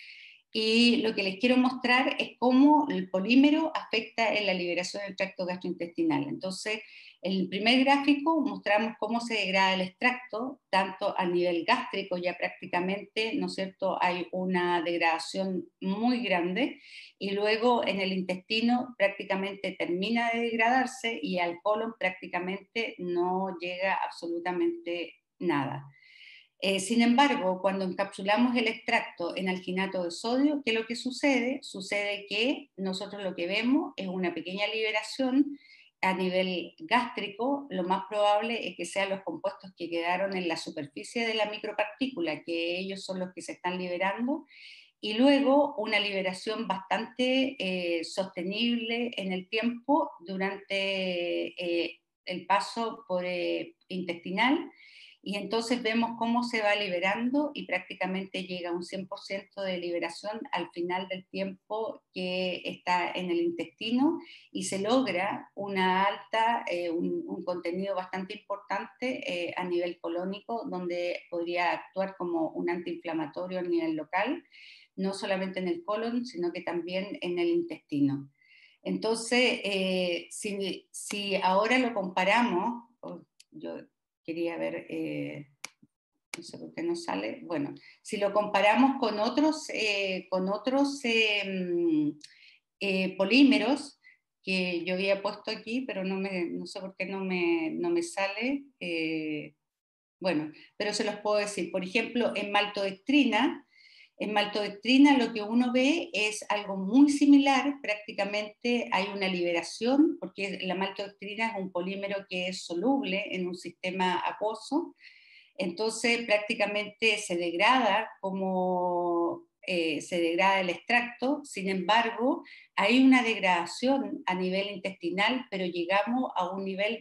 Y lo que les quiero mostrar es cómo el polímero afecta en la liberación del tracto gastrointestinal. Entonces, en el primer gráfico mostramos cómo se degrada el extracto, tanto a nivel gástrico, ya prácticamente, ¿no es cierto?, hay una degradación muy grande, y luego en el intestino prácticamente termina de degradarse y al colon prácticamente no llega absolutamente nada. Eh, sin embargo, cuando encapsulamos el extracto en alginato de sodio, ¿qué es lo que sucede? Sucede que nosotros lo que vemos es una pequeña liberación a nivel gástrico. Lo más probable es que sean los compuestos que quedaron en la superficie de la micropartícula, que ellos son los que se están liberando, y luego una liberación bastante eh, sostenible en el tiempo durante eh, el paso por eh, intestinal. Y entonces vemos cómo se va liberando y prácticamente llega a un cien por ciento de liberación al final del tiempo que está en el intestino, y se logra una alta, eh, un, un contenido bastante importante eh, a nivel colónico, donde podría actuar como un antiinflamatorio a nivel local, no solamente en el colon, sino que también en el intestino. Entonces, eh, si, si ahora lo comparamos, oh, yo quería ver, eh, no sé por qué no sale, bueno, si lo comparamos con otros, eh, con otros eh, eh, polímeros que yo había puesto aquí, pero no, me, no sé por qué no me, no me sale, eh, bueno, pero se los puedo decir. Por ejemplo, en maltodextrina, en maltodextrina lo que uno ve es algo muy similar, prácticamente hay una liberación, porque la maltodextrina es un polímero que es soluble en un sistema acuoso, entonces prácticamente se degrada como eh, se degrada el extracto. Sin embargo, hay una degradación a nivel intestinal, pero llegamos a un nivel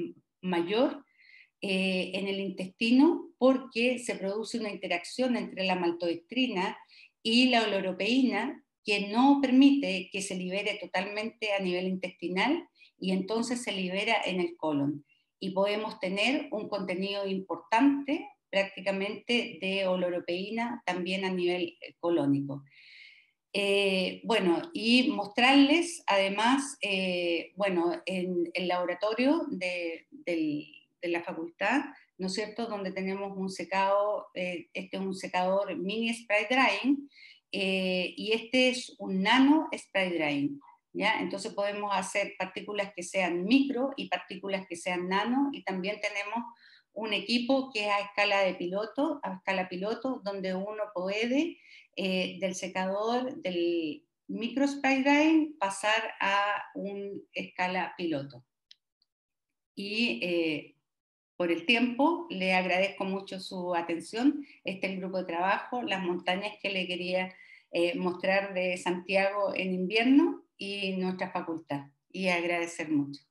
mayor Eh, en el intestino, porque se produce una interacción entre la maltodextrina y la oloropeína que no permite que se libere totalmente a nivel intestinal, y entonces se libera en el colon. Y podemos tener un contenido importante prácticamente de oloropeína también a nivel colónico. Eh, bueno, y mostrarles además, eh, bueno, en el laboratorio de, del de la facultad, ¿no es cierto?, donde tenemos un secado, eh, este es un secador mini spray drying, eh, y este es un nano spray drying, ¿ya? Entonces podemos hacer partículas que sean micro y partículas que sean nano, y también tenemos un equipo que es a escala de piloto, a escala piloto, donde uno puede eh, del secador, del micro spray drying, pasar a una escala piloto. Y eh, por el tiempo, le agradezco mucho su atención. Este es el grupo de trabajo, las montañas que le quería eh, mostrar de Santiago en invierno y nuestra facultad. Y agradecer mucho.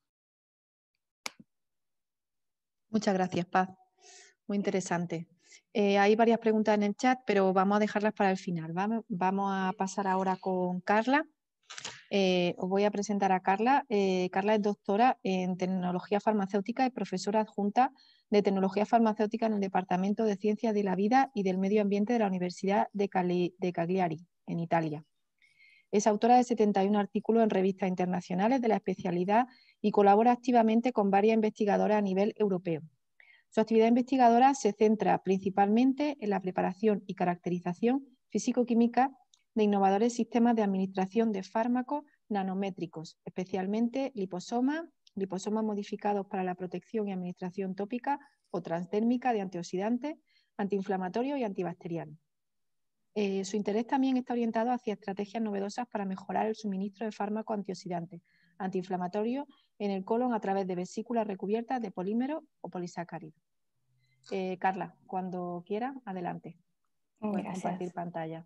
Muchas gracias, Paz. Muy interesante. Eh, hay varias preguntas en el chat, pero vamos a dejarlas para el final. Vamos, vamos a pasar ahora con Carla. Eh, os voy a presentar a Carla. Eh, Carla es doctora en tecnología farmacéutica y profesora adjunta de tecnología farmacéutica en el Departamento de Ciencias de la Vida y del Medio Ambiente de la Universidad de, Cali, de Cagliari, en Italia. Es autora de setenta y un artículos en revistas internacionales de la especialidad y colabora activamente con varias investigadoras a nivel europeo. Su actividad investigadora se centra principalmente en la preparación y caracterización físico-química de innovadores sistemas de administración de fármacos nanométricos, especialmente liposomas, liposomas modificados para la protección y administración tópica o transdérmica de antioxidantes, antiinflamatorios y antibacterianos. Eh, su interés también está orientado hacia estrategias novedosas para mejorar el suministro de fármacos antioxidantes, antiinflamatorios en el colon a través de vesículas recubiertas de polímeros o polisacáridos. Eh, Carla, cuando quiera, adelante. Puedes Gracias. compartir pantalla.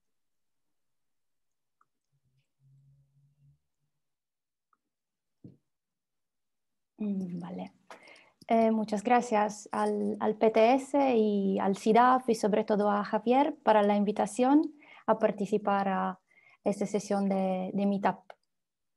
Vale. Eh, muchas gracias al, al P T S y al C I D A F y sobre todo a Javier para la invitación a participar a esta sesión de, de Meetup.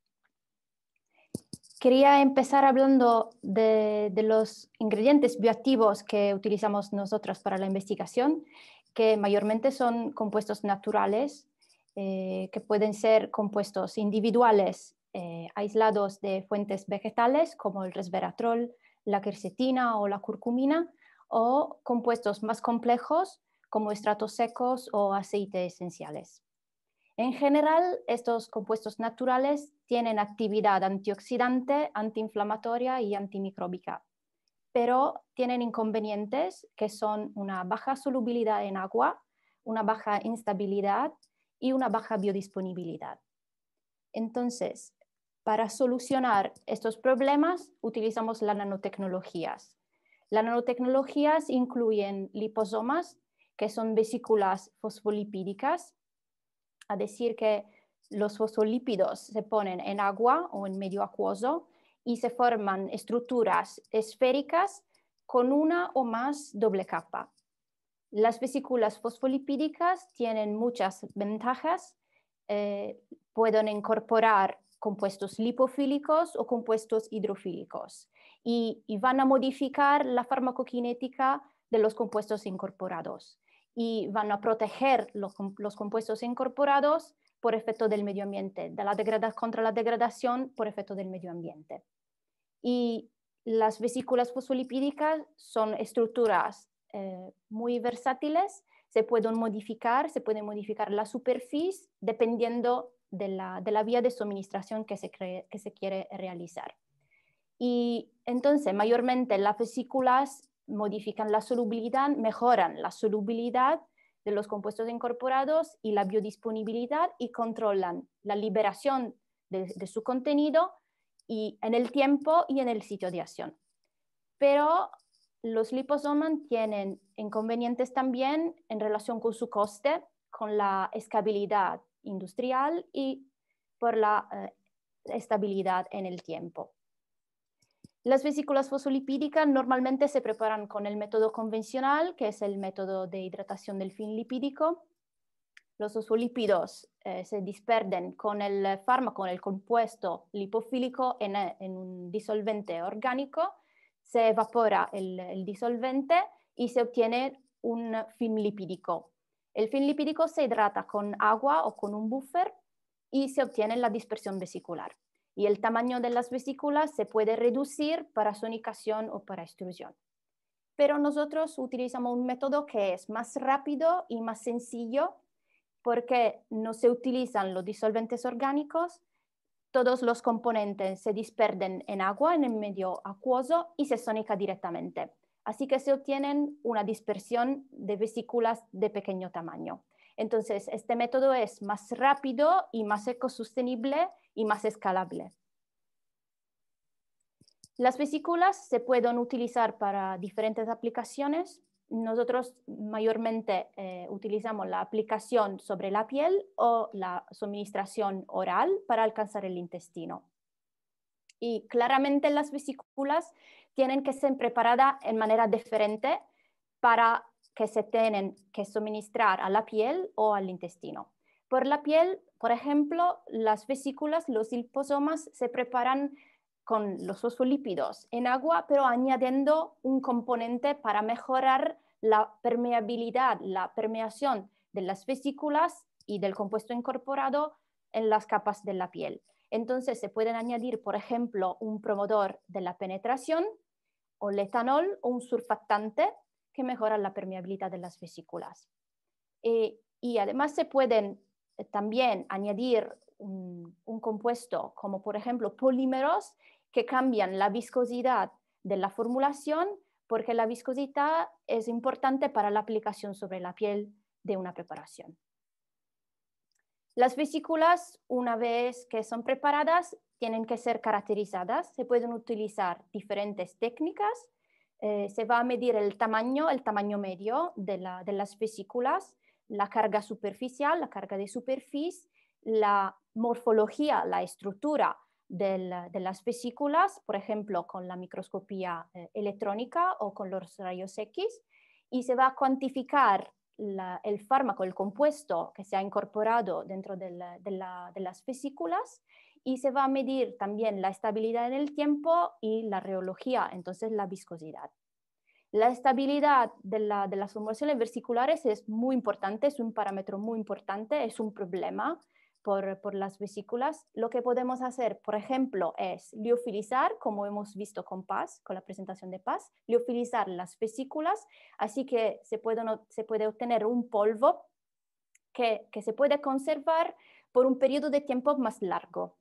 quería empezar hablando de, de los ingredientes bioactivos que utilizamos nosotros para la investigación, que mayormente son compuestos naturales, eh, que pueden ser compuestos individuales eh, aislados de fuentes vegetales, como el resveratrol, la quercetina o la curcumina, o compuestos más complejos, como estratos secos o aceites esenciales. En general, estos compuestos naturales tienen actividad antioxidante, antiinflamatoria y antimicróbica, pero tienen inconvenientes que son una baja solubilidad en agua, una baja instabilidad y una baja biodisponibilidad. Entonces, para solucionar estos problemas, utilizamos las nanotecnologías. Las nanotecnologías incluyen liposomas, que son vesículas fosfolipídicas, a decir que los fosfolípidos se ponen en agua o en medio acuoso y se forman estructuras esféricas con una o más doble capa. Las vesículas fosfolipídicas tienen muchas ventajas. Eh, pueden incorporar compuestos lipofílicos o compuestos hidrofílicos y, y van a modificar la farmacokinética de los compuestos incorporados y van a proteger los, los compuestos incorporados por efecto del medio ambiente, de la degrada, contra la degradación por efecto del medio ambiente. Y las vesículas fosfolipídicas son estructuras eh, muy versátiles, se pueden modificar, se puede modificar la superficie dependiendo de la, de la vía de suministración que se, cree, que se quiere realizar. Y entonces, mayormente las vesículas modifican la solubilidad, mejoran la solubilidad de los compuestos incorporados y la biodisponibilidad y controlan la liberación de, de su contenido y en el tiempo y en el sitio de acción. Pero los liposomas tienen inconvenientes también en relación con su coste, con la escalabilidad industrial y por la eh, estabilidad en el tiempo. Las vesículas fosfolipídicas normalmente se preparan con el método convencional, que es el método de hidratación del film lipídico. Los fosfolípidos eh, se disperden con el fármaco, con el compuesto lipofílico en, en un disolvente orgánico, se evapora el, el disolvente y se obtiene un film lipídico. El film lipídico se hidrata con agua o con un buffer y se obtiene la dispersión vesicular. Y el tamaño de las vesículas se puede reducir para sonicación o para extrusión. Pero nosotros utilizamos un método que es más rápido y más sencillo porque no se utilizan los disolventes orgánicos, todos los componentes se disperden en agua, en el medio acuoso y se sonica directamente. Así que se obtienen una dispersión de vesículas de pequeño tamaño. Entonces, este método es más rápido y más ecosostenible y más escalable. Las vesículas se pueden utilizar para diferentes aplicaciones. Nosotros mayormente eh, utilizamos la aplicación sobre la piel o la suministración oral para alcanzar el intestino. Y claramente las vesículas tienen que ser preparadas en manera diferente para que se tienen que suministrar a la piel o al intestino. Por la piel, por ejemplo, las vesículas, los liposomas se preparan con los fosfolípidos en agua, pero añadiendo un componente para mejorar la permeabilidad, la permeación de las vesículas y del compuesto incorporado en las capas de la piel. Entonces se pueden añadir, por ejemplo, un promotor de la penetración o el etanol o un surfactante que mejora la permeabilidad de las vesículas. Eh, y además se pueden eh, también añadir un, un compuesto como por ejemplo polímeros que cambian la viscosidad de la formulación porque la viscosidad es importante para la aplicación sobre la piel de una preparación. Las vesículas, una vez que son preparadas, tienen que ser caracterizadas. Se pueden utilizar diferentes técnicas. Eh, se va a medir el tamaño, el tamaño medio de, la, de las vesículas, la carga superficial, la carga de superficie, la morfología, la estructura del, de las vesículas, por ejemplo, con la microscopía eh, electrónica o con los rayos X, y se va a cuantificar la, el fármaco, el compuesto que se ha incorporado dentro de, la, de, la, de las vesículas, y se va a medir también la estabilidad en el tiempo y la reología, entonces la viscosidad. La estabilidad de, la, de las formulaciones vesiculares es muy importante, es un parámetro muy importante, es un problema por, por las vesículas. Lo que podemos hacer, por ejemplo, es liofilizar, como hemos visto con Paz, con la presentación de Paz, liofilizar las vesículas, así que se puede, se puede obtener un polvo que, que se puede conservar por un periodo de tiempo más largo.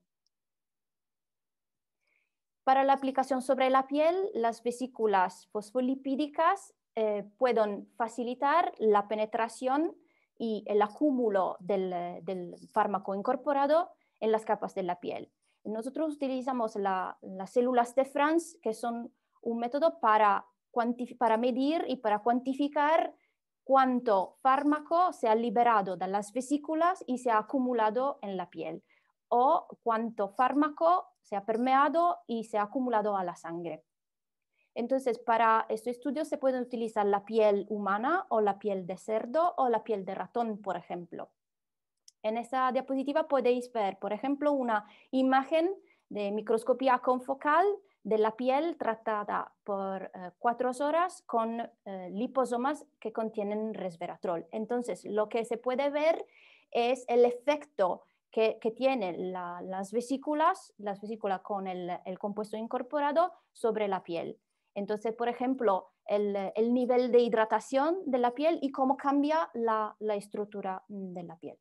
Para la aplicación sobre la piel, las vesículas fosfolipídicas eh, pueden facilitar la penetración y el acúmulo del, del fármaco incorporado en las capas de la piel. Nosotros utilizamos la, las células de Franz, que son un método para, para medir y para cuantificar cuánto fármaco se ha liberado de las vesículas y se ha acumulado en la piel, o cuánto fármaco se ha permeado y se ha acumulado a la sangre. Entonces, para este estudio se puede utilizar la piel humana o la piel de cerdo o la piel de ratón, por ejemplo. En esta diapositiva podéis ver, por ejemplo, una imagen de microscopía confocal de la piel tratada por eh, cuatro horas con eh, liposomas que contienen resveratrol. Entonces, lo que se puede ver es el efecto que, que tienen la, las vesículas, las vesículas con el, el compuesto incorporado sobre la piel. Entonces, por ejemplo, el, el nivel de hidratación de la piel y cómo cambia la, la estructura de la piel.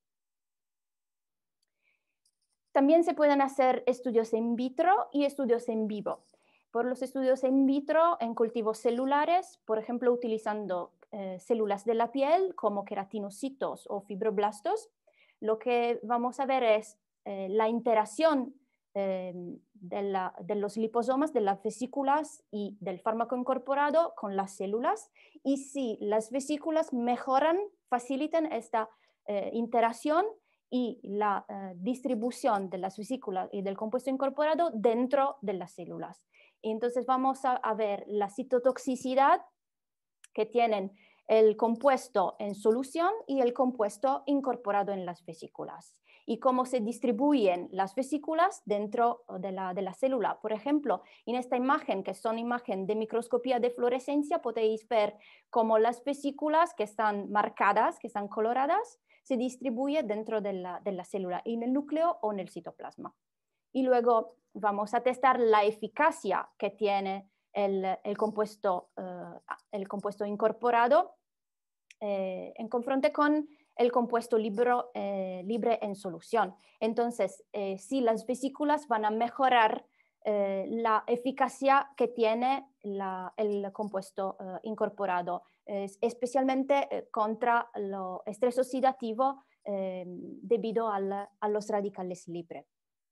También se pueden hacer estudios in vitro y estudios en vivo. Por los estudios in vitro en cultivos celulares, por ejemplo, utilizando eh, células de la piel como queratinocitos o fibroblastos, lo que vamos a ver es eh, la interacción eh, de, la, de los liposomas, de las vesículas y del fármaco incorporado con las células, y si las vesículas mejoran, facilitan esta eh, interacción y la eh, distribución de las vesículas y del compuesto incorporado dentro de las células. Y entonces vamos a, a ver la citotoxicidad que tienen el compuesto en solución y el compuesto incorporado en las vesículas, y cómo se distribuyen las vesículas dentro de la, de la célula. Por ejemplo, en esta imagen, que son imagen de microscopía de fluorescencia, podéis ver cómo las vesículas que están marcadas, que están coloradas, se distribuye dentro de la, de la célula, en el núcleo o en el citoplasma. Y luego vamos a testar la eficacia que tiene el, el, compuesto, uh, el compuesto incorporado eh, en confronto con el compuesto libro, eh, libre en solución. Entonces, eh, si las vesículas van a mejorar eh, la eficacia que tiene la, el compuesto uh, incorporado, eh, especialmente eh, contra el estrés oxidativo eh, debido al, a los radicales libres.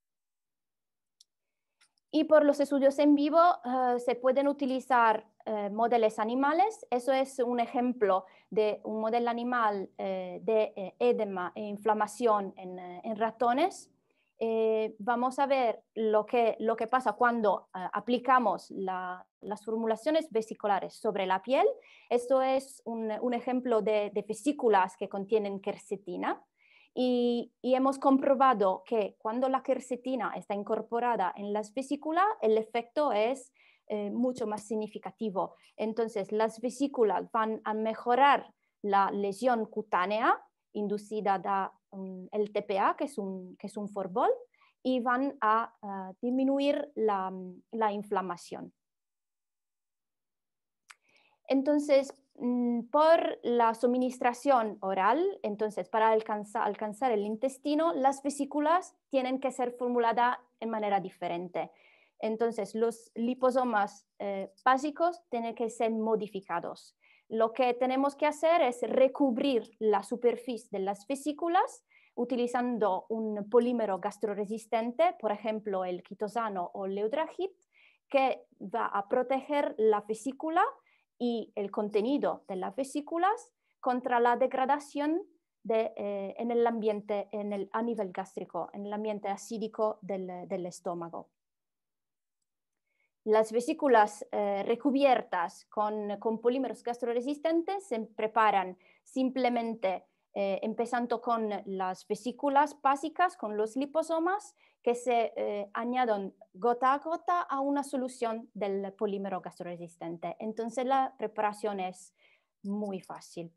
Y por los estudios en vivo uh, se pueden utilizar uh, modelos animales. Eso es un ejemplo de un modelo animal uh, de uh, edema e inflamación en, uh, en ratones. Eh, vamos a ver lo que, lo que pasa cuando uh, aplicamos la, las formulaciones vesiculares sobre la piel. Esto es un, un ejemplo de, de vesículas que contienen quercetina. Y, y hemos comprobado que cuando la quercetina está incorporada en las vesículas, el efecto es eh, mucho más significativo. Entonces, las vesículas van a mejorar la lesión cutánea inducida por um, el T P A, que es un, que es un forbol, y van a uh, disminuir la, la inflamación. Entonces, por la suministración oral, entonces para alcanzar, alcanzar el intestino, las vesículas tienen que ser formuladas en manera diferente. Entonces, los liposomas eh, básicos tienen que ser modificados. Lo que tenemos que hacer es recubrir la superficie de las vesículas utilizando un polímero gastroresistente, por ejemplo, el quitosano o el leudragid, que va a proteger la vesícula y el contenido de las vesículas contra la degradación de, eh, en el ambiente, en el, a nivel gástrico, en el ambiente acídico del, del estómago. Las vesículas eh, recubiertas con, con polímeros gastroresistentes se preparan simplemente eh, empezando con las vesículas básicas, con los liposomas, que se eh, añaden gota a gota a una solución del polímero gastroresistente. Entonces la preparación es muy fácil.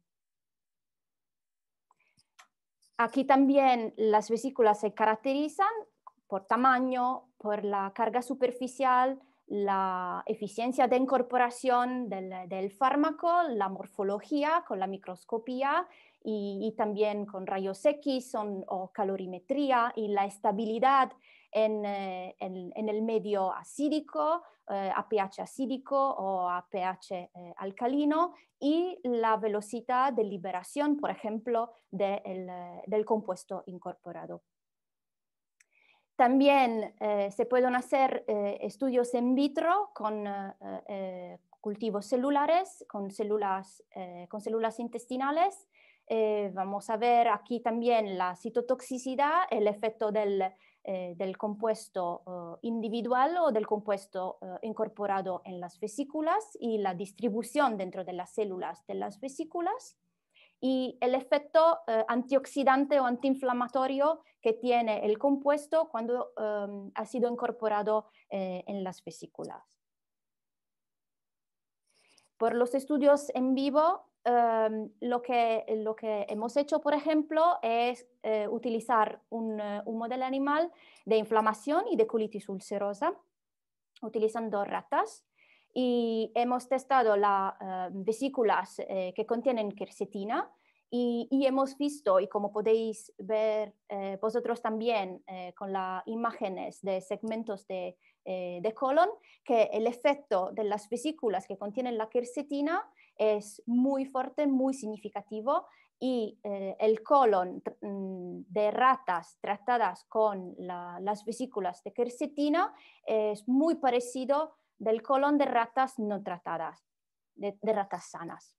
Aquí también las vesículas se caracterizan por tamaño, por la carga superficial, la eficiencia de incorporación del, del fármaco, la morfología con la microscopía y, y también con rayos X son, o calorimetría, y la estabilidad en, eh, en, en el medio acídico, eh, a pH acídico o a pH eh, alcalino, y la velocidad de liberación, por ejemplo, de el, del compuesto incorporado. También eh, se pueden hacer eh, estudios in vitro con eh, eh, cultivos celulares, con células, eh, con células intestinales. Eh, vamos a ver aquí también la citotoxicidad, el efecto del, eh, del compuesto uh, individual o del compuesto uh, incorporado en las vesículas y la distribución dentro de las células de las vesículas, y el efecto eh, antioxidante o antiinflamatorio que tiene el compuesto cuando um, ha sido incorporado eh, en las vesículas. Por los estudios en vivo, um, lo, que, lo que hemos hecho, por ejemplo, es eh, utilizar un, un modelo animal de inflamación y de colitis ulcerosa, utilizando ratas, y hemos testado las uh, vesículas eh, que contienen quercetina, y, y hemos visto, y como podéis ver eh, vosotros también eh, con las imágenes de segmentos de, eh, de colon, que el efecto de las vesículas que contienen la quercetina es muy fuerte, muy significativo, y eh, el colon de ratas tratadas con la, las vesículas de quercetina es muy parecido del colon de ratas no tratadas, de, de ratas sanas.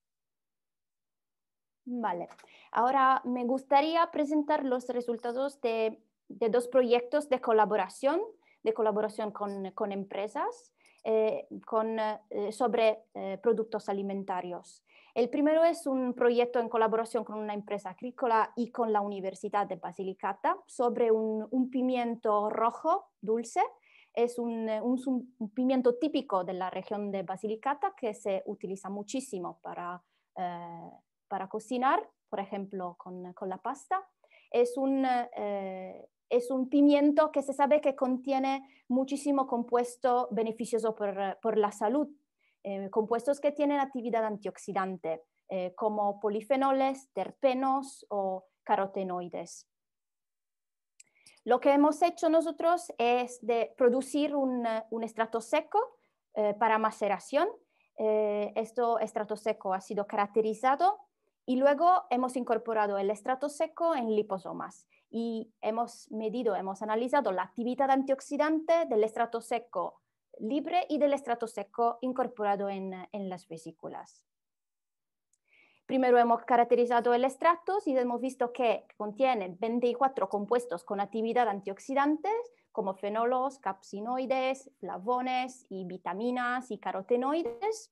Vale, ahora me gustaría presentar los resultados de, de dos proyectos de colaboración, de colaboración con, con empresas eh, con, eh, sobre eh, productos alimentarios. El primero es un proyecto en colaboración con una empresa agrícola y con la Universidad de Basilicata sobre un, un pimiento rojo dulce. Es un, un, un pimiento típico de la región de Basilicata que se utiliza muchísimo para, eh, para cocinar, por ejemplo, con, con la pasta. Es un, eh, es un pimiento que se sabe que contiene muchísimo compuesto beneficioso por, por la salud, eh, compuestos que tienen actividad antioxidante, eh, como polifenoles, terpenos o carotenoides. Lo que hemos hecho nosotros es de producir un, un extracto seco eh, para maceración. Eh, este extracto seco ha sido caracterizado y luego hemos incorporado el extracto seco en liposomas y hemos medido, hemos analizado la actividad antioxidante del extracto seco libre y del extracto seco incorporado en, en las vesículas. Primero hemos caracterizado el extracto y hemos visto que contiene veinticuatro compuestos con actividad antioxidante, como fenolos, capsinoides, flavones y vitaminas y carotenoides.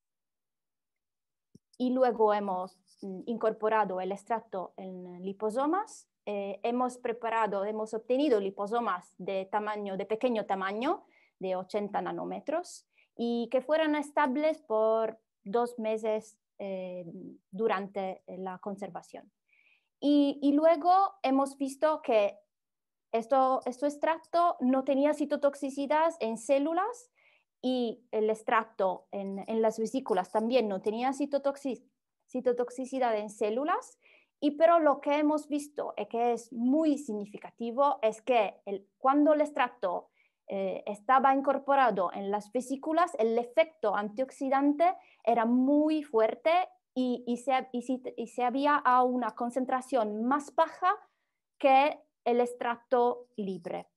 Y luego hemos incorporado el extracto en liposomas. Eh, hemos preparado, hemos obtenido liposomas de, tamaño, de pequeño tamaño, de ochenta nanómetros, y que fueron estables por dos meses Eh, durante la conservación. Y, y luego hemos visto que esto, este extracto no tenía citotoxicidad en células y el extracto en, en las vesículas también no tenía citotoxic, citotoxicidad en células, y pero lo que hemos visto y que es muy significativo es que el, cuando el extracto Eh, estaba incorporado en las vesículas, el efecto antioxidante era muy fuerte y, y, se, y, si, y se había a una concentración más baja que el extracto libre.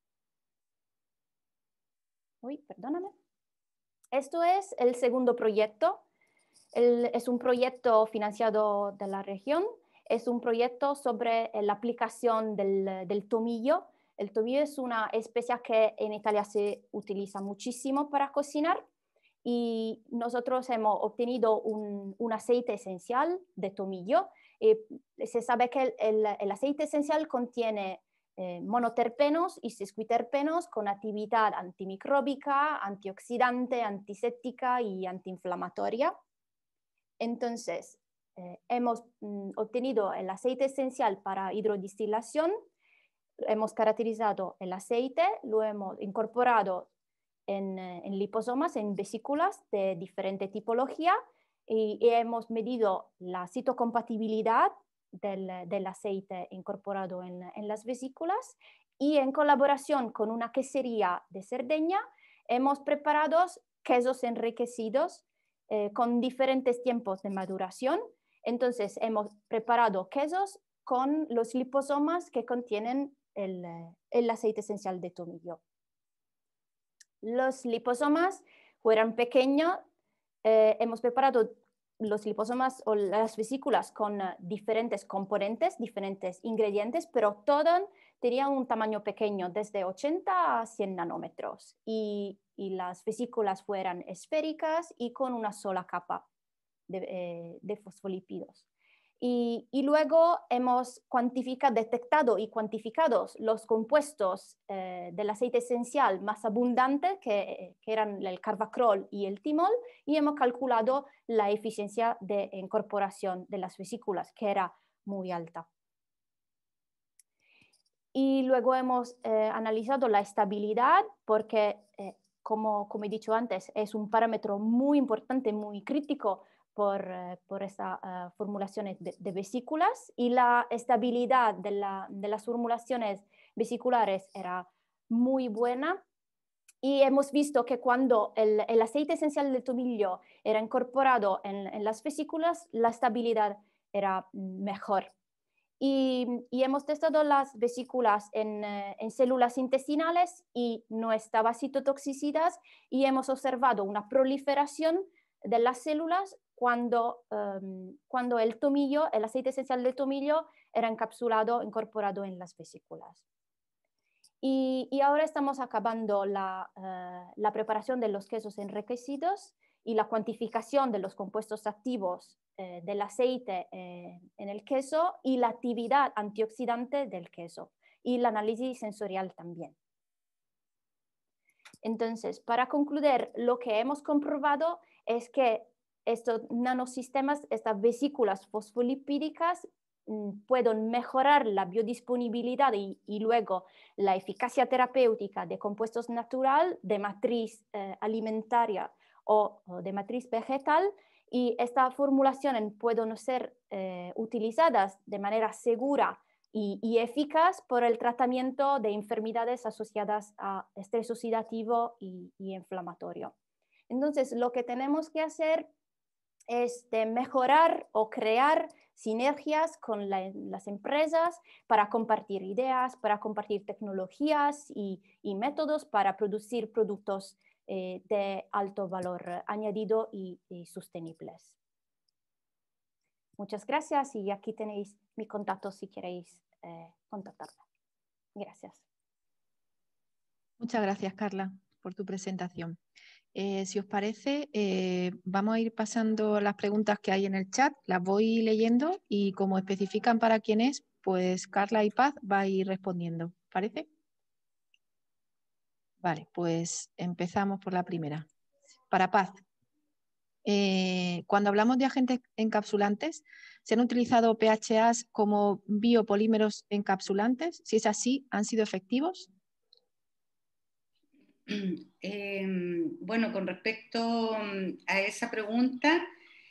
Uy, perdóname. Esto es el segundo proyecto. El, es un proyecto financiado de la región. Es un proyecto sobre la aplicación del, del tomillo. El tomillo es una especia que en Italia se utiliza muchísimo para cocinar y nosotros hemos obtenido un, un aceite esencial de tomillo Eh, se sabe que el, el, el aceite esencial contiene eh, monoterpenos y sesquiterpenos con actividad antimicróbica, antioxidante, antiséptica y antiinflamatoria. Entonces, eh, hemos mm, obtenido el aceite esencial para hidrodistilación, hemos caracterizado el aceite, lo hemos incorporado en, en liposomas, en vesículas de diferente tipología, y, y hemos medido la citocompatibilidad del, del aceite incorporado en, en las vesículas, y en colaboración con una quesería de Cerdeña hemos preparado quesos enriquecidos eh, con diferentes tiempos de maduración. Entonces hemos preparado quesos con los liposomas que contienen el, el aceite esencial de tomillo. Los liposomas fueron pequeños, eh, hemos preparado los liposomas o las vesículas con uh, diferentes componentes, diferentes ingredientes, pero todos tenían un tamaño pequeño, desde ochenta a cien nanómetros, y, y las vesículas fueran esféricas y con una sola capa de, eh, de fosfolípidos. Y, y luego hemos cuantificado, detectado y cuantificado los compuestos eh, del aceite esencial más abundantes, que, que eran el carvacrol y el timol, y hemos calculado la eficiencia de incorporación de las vesículas, que era muy alta. Y luego hemos eh, analizado la estabilidad, porque, eh, como, como he dicho antes, es un parámetro muy importante, muy crítico por, uh, por estas uh, formulaciones de, de vesículas, y la estabilidad de, la, de las formulaciones vesiculares era muy buena. Y hemos visto que cuando el, el aceite esencial de tomillo era incorporado en, en las vesículas, la estabilidad era mejor. Y, y hemos testado las vesículas en, en células intestinales y no estaba citotoxicidad, y hemos observado una proliferación de las células cuando, um, cuando el tomillo, el aceite esencial de tomillo era encapsulado, incorporado en las vesículas. Y, y ahora estamos acabando la, uh, la preparación de los quesos enriquecidos y la cuantificación de los compuestos activos eh, del aceite eh, en el queso, y la actividad antioxidante del queso, y el análisis sensorial también. Entonces, para concluir, lo que hemos comprobado es que estos nanosistemas, estas vesículas fosfolipídicas, pueden mejorar la biodisponibilidad y, y luego la eficacia terapéutica de compuestos naturales de matriz eh, alimentaria o, o de matriz vegetal, y estas formulaciones pueden ser eh, utilizadas de manera segura y, y eficaz por el tratamiento de enfermedades asociadas a estrés oxidativo y, y inflamatorio. Entonces, lo que tenemos que hacer es de mejorar o crear sinergias con la, las empresas para compartir ideas, para compartir tecnologías y, y métodos para producir productos eh, de alto valor añadido y, y sostenibles. Muchas gracias, y aquí tenéis mi contacto si queréis eh, contactarme. Gracias. Muchas gracias, Carla, por tu presentación. Eh, si os parece, eh, vamos a ir pasando las preguntas que hay en el chat, las voy leyendo, y como especifican para quién es, pues Carla y Paz va a ir respondiendo. ¿Parece? Vale, pues empezamos por la primera. Para Paz, eh, cuando hablamos de agentes encapsulantes, ¿se han utilizado P H As como biopolímeros encapsulantes? Si es así, ¿han sido efectivos? Eh, bueno, con respecto a esa pregunta,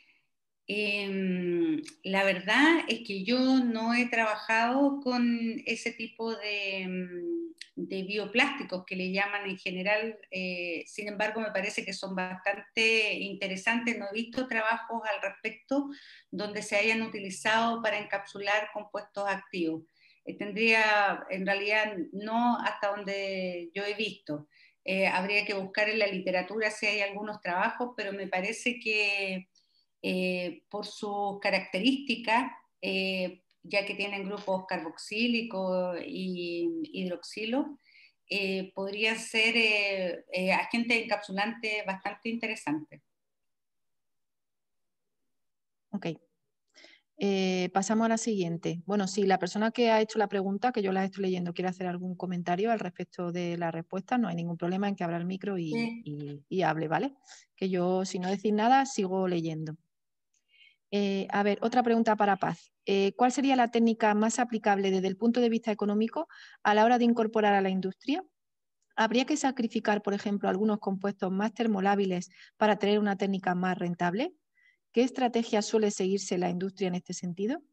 eh, la verdad es que yo no he trabajado con ese tipo de, de bioplásticos que le llaman en general, eh, sin embargo me parece que son bastante interesantes. No he visto trabajos al respecto donde se hayan utilizado para encapsular compuestos activos. Eh, tendría, en realidad, no hasta donde yo he visto. Eh, habría que buscar en la literatura si hay algunos trabajos, pero me parece que eh, por sus características, eh, ya que tienen grupos carboxílicos y hidroxilo, eh, podría ser eh, eh, agente encapsulante bastante interesante. Ok. Eh, pasamos a la siguiente. Bueno, si la persona que ha hecho la pregunta, que yo la estoy leyendo, quiere hacer algún comentario al respecto de la respuesta, no hay ningún problema en que abra el micro y, Sí. y, y hable, ¿vale? Que yo, si no decís nada, sigo leyendo. Eh, a ver, otra pregunta para Paz. Eh, ¿Cuál sería la técnica más aplicable desde el punto de vista económico a la hora de incorporar a la industria? ¿Habría que sacrificar, por ejemplo, algunos compuestos más termolábiles para tener una técnica más rentable? ¿Qué estrategia suele seguirse la industria en este sentido?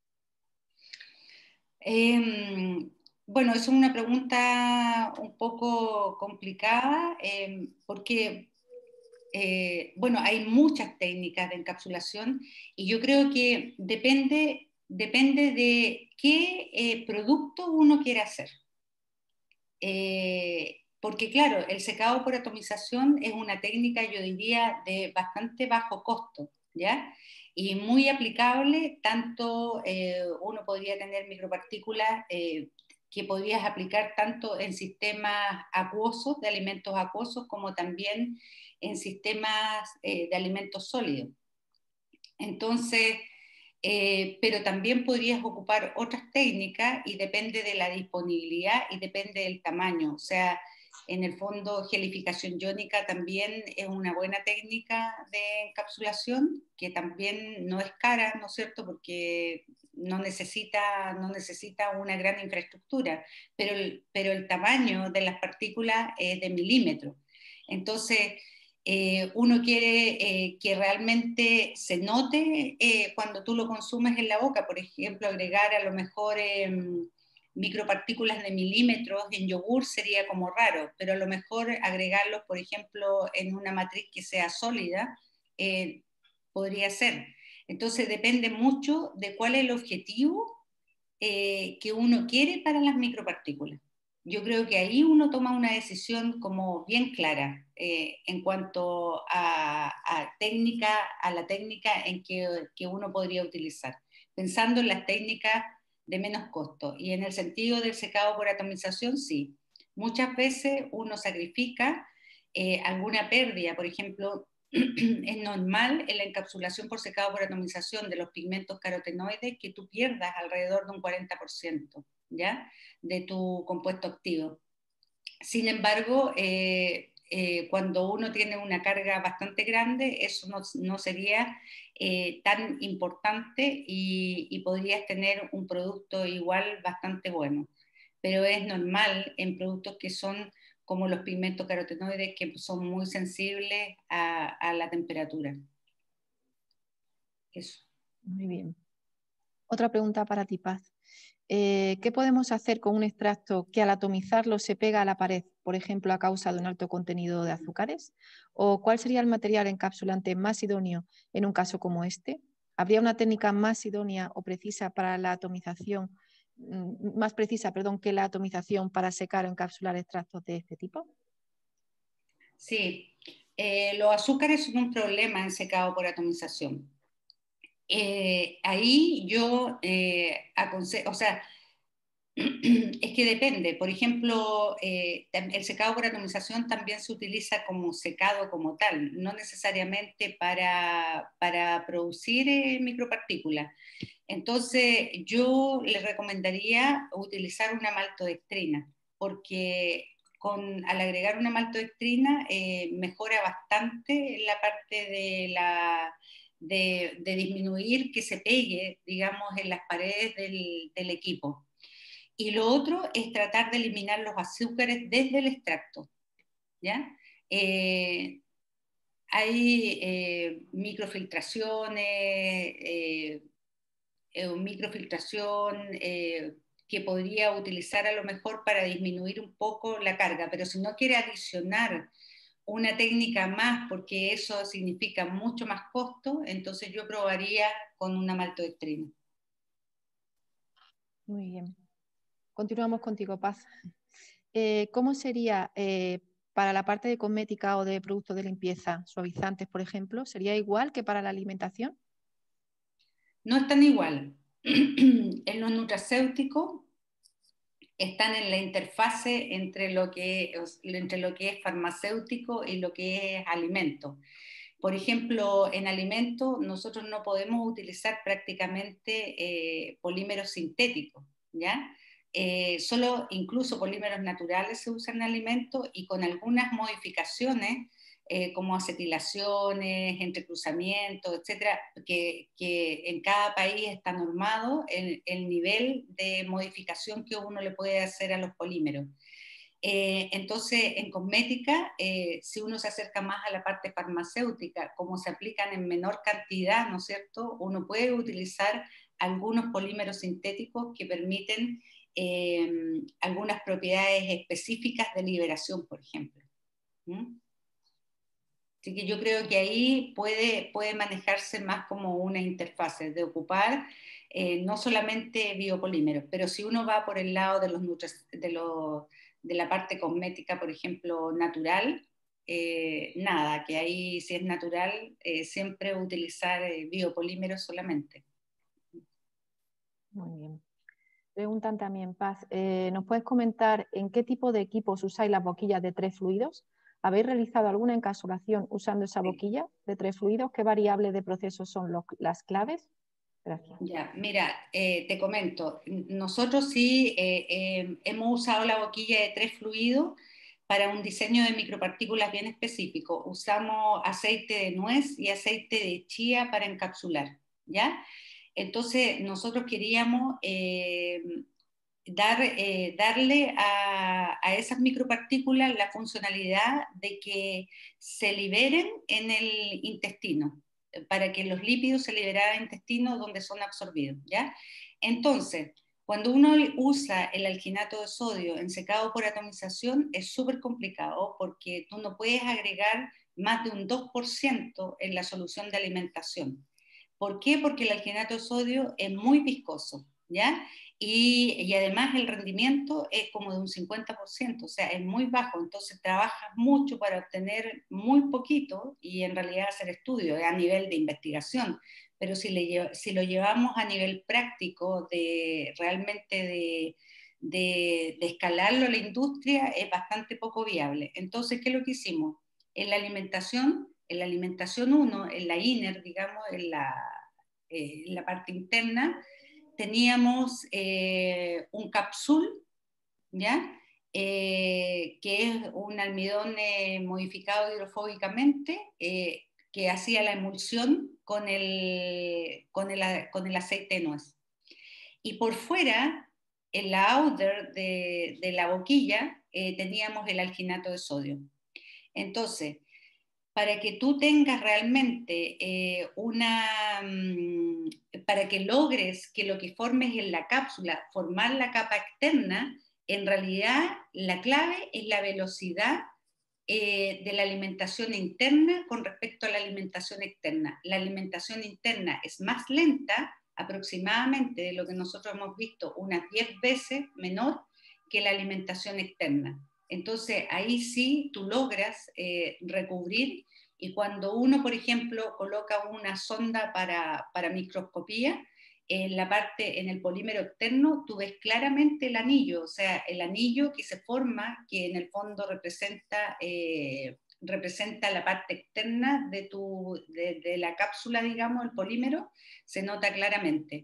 Eh, bueno, es una pregunta un poco complicada eh, porque, eh, bueno, hay muchas técnicas de encapsulación y yo creo que depende, depende de qué eh, producto uno quiere hacer. Eh, porque claro, el secado por atomización es una técnica, yo diría, de bastante bajo costo, ¿ya? Y muy aplicable, tanto eh, uno podría tener micropartículas eh, que podrías aplicar tanto en sistemas acuosos, de alimentos acuosos, como también en sistemas eh, de alimentos sólidos. Entonces, eh, pero también podrías ocupar otras técnicas y depende de la disponibilidad y depende del tamaño. O sea, en el fondo, gelificación iónica también es una buena técnica de encapsulación, que también no es cara, ¿no es cierto? Porque no necesita, no necesita una gran infraestructura, pero el, pero el tamaño de las partículas es de milímetros. Entonces, Eh, uno quiere eh, que realmente se note eh, cuando tú lo consumes en la boca, por ejemplo, agregar a lo mejor eh, micropartículas de milímetros en yogur sería como raro, pero a lo mejor agregarlos, por ejemplo, en una matriz que sea sólida, eh, podría ser. Entonces depende mucho de cuál es el objetivo eh, que uno quiere para las micropartículas. Yo creo que ahí uno toma una decisión como bien clara eh, en cuanto a, a, técnica, a la técnica en que, que uno podría utilizar, pensando en las técnicas de menos costo. Y en el sentido del secado por atomización, sí. Muchas veces uno sacrifica eh, alguna pérdida, por ejemplo, es normal en la encapsulación por secado por atomización de los pigmentos carotenoides que tú pierdas alrededor de un cuarenta por ciento, ¿ya? De tu compuesto activo. Sin embargo, eh, eh, cuando uno tiene una carga bastante grande, eso no, no sería eh, tan importante y, y podrías tener un producto igual bastante bueno. Pero es normal en productos que son como los pigmentos carotenoides, que son muy sensibles a, a la temperatura. Eso. Muy bien. Otra pregunta para ti, Paz. Eh, ¿Qué podemos hacer con un extracto que al atomizarlo se pega a la pared, por ejemplo, a causa de un alto contenido de azúcares? ¿O cuál sería el material encapsulante más idóneo en un caso como este? ¿Habría una técnica más idónea o precisa para la atomización, más precisa, perdón, que la atomización para secar o encapsular extractos de este tipo? Sí, eh, los azúcares son un problema en secado por atomización. Eh, ahí yo eh, aconsejo, o sea, es que depende. Por ejemplo, eh, el secado por atomización también se utiliza como secado como tal, no necesariamente para, para producir eh, micropartículas. Entonces, yo le recomendaría utilizar una maltodextrina, porque con, al agregar una maltodextrina eh, mejora bastante la parte de, la, de, de disminuir que se pegue, digamos, en las paredes del, del equipo. Y lo otro es tratar de eliminar los azúcares desde el extracto, ¿ya? Eh, hay eh, microfiltraciones, eh, eh, microfiltración eh, que podría utilizar a lo mejor para disminuir un poco la carga, pero si no quiere adicionar una técnica más, porque eso significa mucho más costo, entonces yo probaría con una maltodextrina. Muy bien. Continuamos contigo, Paz. Eh, ¿Cómo sería eh, para la parte de cosmética o de productos de limpieza, suavizantes, por ejemplo? ¿Sería igual que para la alimentación? No están igual. En los nutracéuticos están en la interfase entre lo que, entre lo que es farmacéutico y lo que es alimento. Por ejemplo, en alimentos nosotros no podemos utilizar prácticamente eh, polímeros sintéticos, ¿ya? Eh, solo incluso polímeros naturales se usan en alimentos y con algunas modificaciones eh, como acetilaciones, entrecruzamientos, etcétera, que, que en cada país está normado el, el nivel de modificación que uno le puede hacer a los polímeros. Eh, entonces, en cosmética, eh, si uno se acerca más a la parte farmacéutica, como se aplican en menor cantidad, ¿no es cierto?, uno puede utilizar algunos polímeros sintéticos que permiten eh, algunas propiedades específicas de liberación, por ejemplo. ¿Mm? Así que yo creo que ahí puede, puede manejarse más como una interfase de ocupar eh, no solamente biopolímeros, pero si uno va por el lado de, los de, los, de la parte cosmética, por ejemplo, natural, eh, nada, que ahí si es natural, eh, siempre utilizar eh, biopolímeros solamente. Muy bien. Preguntan también, Paz, eh, ¿nos puedes comentar en qué tipo de equipos usáis las boquillas de tres fluidos? ¿Habéis realizado alguna encapsulación usando esa boquilla de tres fluidos? ¿Qué variables de proceso son los, las claves? Gracias. Ya, mira, eh, te comento, nosotros sí eh, eh, hemos usado la boquilla de tres fluidos para un diseño de micropartículas bien específico. Usamos aceite de nuez y aceite de chía para encapsular, ¿ya? Entonces, nosotros queríamos eh, dar, eh, darle a, a esas micropartículas la funcionalidad de que se liberen en el intestino, para que los lípidos se liberaran en el intestino donde son absorbidos, ¿ya? Entonces, cuando uno usa el alginato de sodio en secado por atomización, es súper complicado porque tú no puedes agregar más de un dos por ciento en la solución de alimentación. ¿Por qué? Porque el alginato de sodio es muy viscoso, ¿ya? Y, y además el rendimiento es como de un cincuenta por ciento, o sea, es muy bajo, entonces trabajas mucho para obtener muy poquito y en realidad hacer estudios a nivel de investigación, pero si, le, si lo llevamos a nivel práctico de realmente de, de, de escalarlo a la industria es bastante poco viable. Entonces, ¿qué es lo que hicimos? En la alimentación, en la alimentación uno, en la inner, digamos, en la, eh, en la parte interna, teníamos eh, un capsul, ¿ya? Eh, que es un almidón eh, modificado hidrofóbicamente eh, que hacía la emulsión con el, con, el, con el aceite de nuez. Y por fuera, en la outer de, de la boquilla, eh, teníamos el alginato de sodio. Entonces, para que tú tengas realmente eh, una, mmm, para que logres que lo que formes en la cápsula, formar la capa externa, en realidad la clave es la velocidad eh, de la alimentación interna con respecto a la alimentación externa. La alimentación interna es más lenta, aproximadamente de lo que nosotros hemos visto, unas diez veces menor que la alimentación externa. Entonces, ahí sí tú logras eh, recubrir, y cuando uno, por ejemplo, coloca una sonda para, para microscopía, en la parte, en el polímero externo, tú ves claramente el anillo, o sea, el anillo que se forma, que en el fondo representa, eh, representa la parte externa de, tu, de, de la cápsula, digamos, el polímero, se nota claramente.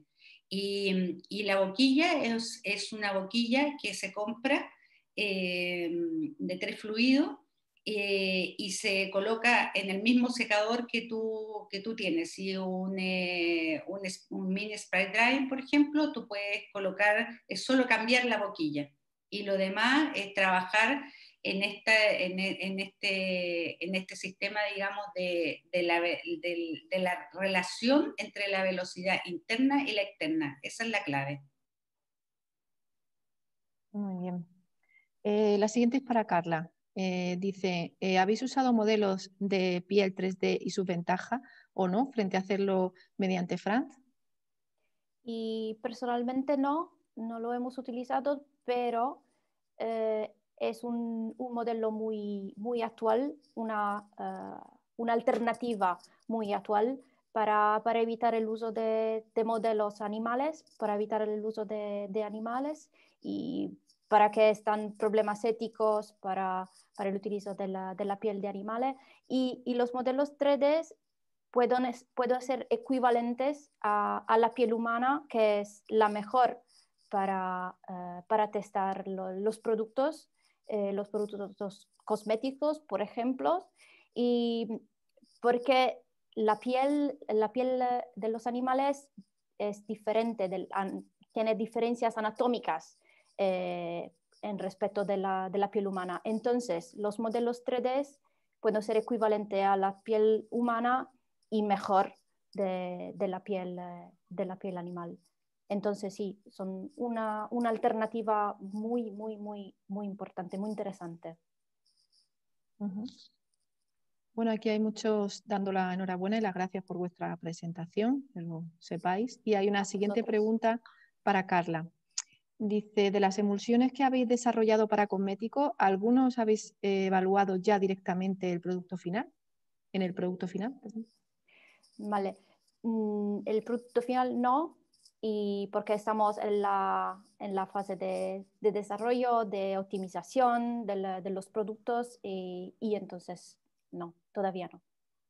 Y, y la boquilla es, es una boquilla que se compra eh, de tres fluidos eh, y se coloca en el mismo secador que tú, que tú tienes. Si un, eh, un, un mini spray drying, por ejemplo, tú puedes colocar, es solo cambiar la boquilla. Y lo demás es trabajar en, esta, en, en, este, en este sistema, digamos, de, de, la, de, de la relación entre la velocidad interna y la externa. Esa es la clave. Muy bien. Eh, la siguiente es para Carla. Eh, dice, eh, ¿habéis usado modelos de piel tres D y su ventaja o no frente a hacerlo mediante Franz? Y personalmente no, no lo hemos utilizado, pero eh, es un, un, modelo muy, muy actual, una, uh, una alternativa muy actual para, para evitar el uso de, de modelos animales, para evitar el uso de, de animales y para qué están problemas éticos para, para el utilizo de la, de la piel de animales. Y, y los modelos tres D pueden, pueden ser equivalentes a, a la piel humana, que es la mejor para, uh, para testar lo, los productos, eh, los productos cosméticos, por ejemplo, y porque la piel, la piel de los animales es diferente, del, an, tiene diferencias anatómicas eh, en respecto de la, de la piel humana. Entonces, los modelos tres D pueden ser equivalentes a la piel humana y mejor de, de, la, piel, de la piel animal. Entonces, sí, son una, una alternativa muy, muy, muy, muy importante, muy interesante. Uh-huh. Bueno, aquí hay muchos dando la enhorabuena y las gracias por vuestra presentación, que lo sepáis. Y hay una siguiente pregunta para Carla. Dice, de las emulsiones que habéis desarrollado para cosméticos, ¿algunos habéis eh, evaluado ya directamente el producto final? ¿En el producto final? Perdón. Vale. Mm, el producto final no, y porque estamos en la, en la fase de, de desarrollo, de optimización de, la, de los productos y, y entonces no, todavía no.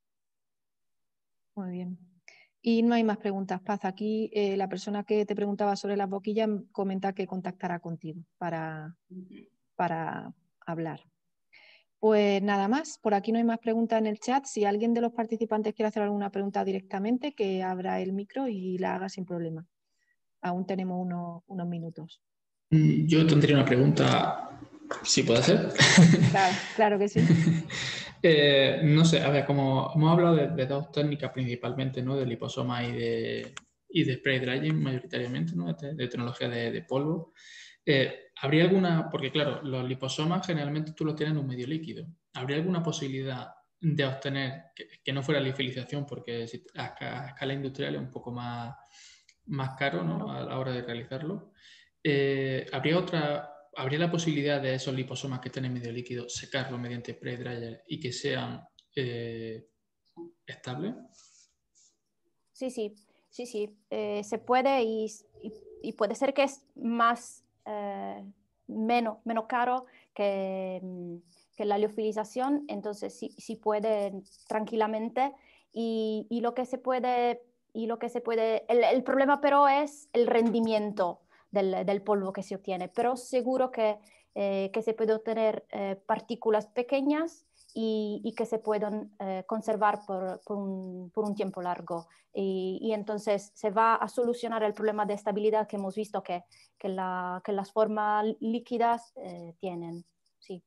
Muy bien. Y no hay más preguntas, Paz. Aquí eh, la persona que te preguntaba sobre las boquillas comenta que contactará contigo para, para hablar. Pues nada más, por aquí no hay más preguntas en el chat. Si alguien de los participantes quiere hacer alguna pregunta directamente, que abra el micro y la haga sin problema. Aún tenemos unos, unos minutos. Yo tendría una pregunta, si puede ser. Claro, claro que sí. eh, no sé, a ver, como hemos hablado de, de dos técnicas principalmente, ¿no? De liposoma y de, y de spray drying mayoritariamente, ¿no? De, de tecnología de, de polvo. Eh, ¿Habría alguna, porque claro, los liposomas generalmente tú los tienes en un medio líquido, ¿habría alguna posibilidad de obtener, que, que no fuera liofilización, porque si, a, a escala industrial es un poco más, más caro, ¿no? A la hora de realizarlo? Eh, ¿habría otra, habría la posibilidad de esos liposomas que estén en medio líquido secarlos mediante spray dryer y que sean eh, estables? Sí, sí, sí, sí, eh, se puede y, y, y puede ser que es más, eh, menos, menos caro que, que la liofilización, entonces sí, sí puede tranquilamente y, y lo que se puede, y lo que se puede, el, el problema pero es el rendimiento del, del polvo que se obtiene, pero seguro que, eh, que se puede obtener eh, partículas pequeñas y, y que se pueden eh, conservar por, por, un, por un tiempo largo. Y, y entonces se va a solucionar el problema de estabilidad que hemos visto que, que, la, que las formas líquidas eh, tienen. Sí.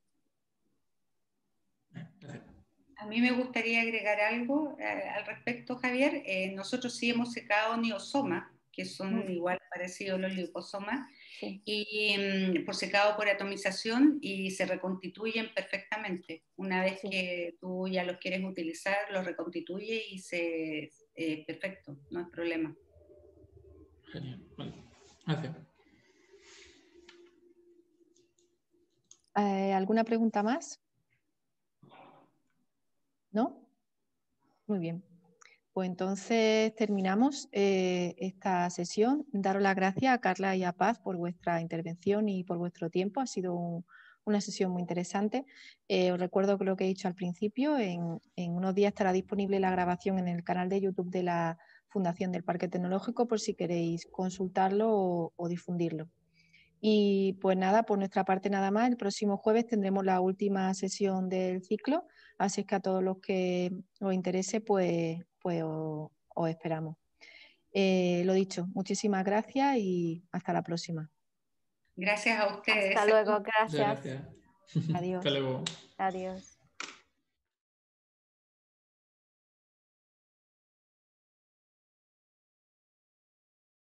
A mí me gustaría agregar algo eh, al respecto, Javier. Eh, nosotros sí hemos secado neosomas, que son mm. igual parecidos a los liposomas, sí. y um, por secado por atomización y se reconstituyen perfectamente. Una vez sí. que tú ya los quieres utilizar, los reconstituye y se... Eh, perfecto, no hay problema. Genial, vale. Gracias. Eh, ¿Alguna pregunta más? ¿No? Muy bien. Pues entonces terminamos eh, esta sesión. Daros las gracias a Carla y a Paz por vuestra intervención y por vuestro tiempo. Ha sido un, una sesión muy interesante. Eh, os recuerdo que lo que he dicho al principio, en, en unos días estará disponible la grabación en el canal de YouTube de la Fundación del Parque Tecnológico por si queréis consultarlo o, o difundirlo. Y pues nada, por nuestra parte nada más. El próximo jueves tendremos la última sesión del ciclo, así es que a todos los que os interese, pues, pues os, os esperamos. Eh, lo dicho, muchísimas gracias y hasta la próxima. Gracias a ustedes. Hasta luego, gracias. Gracias. Adiós. Hasta luego. Adiós.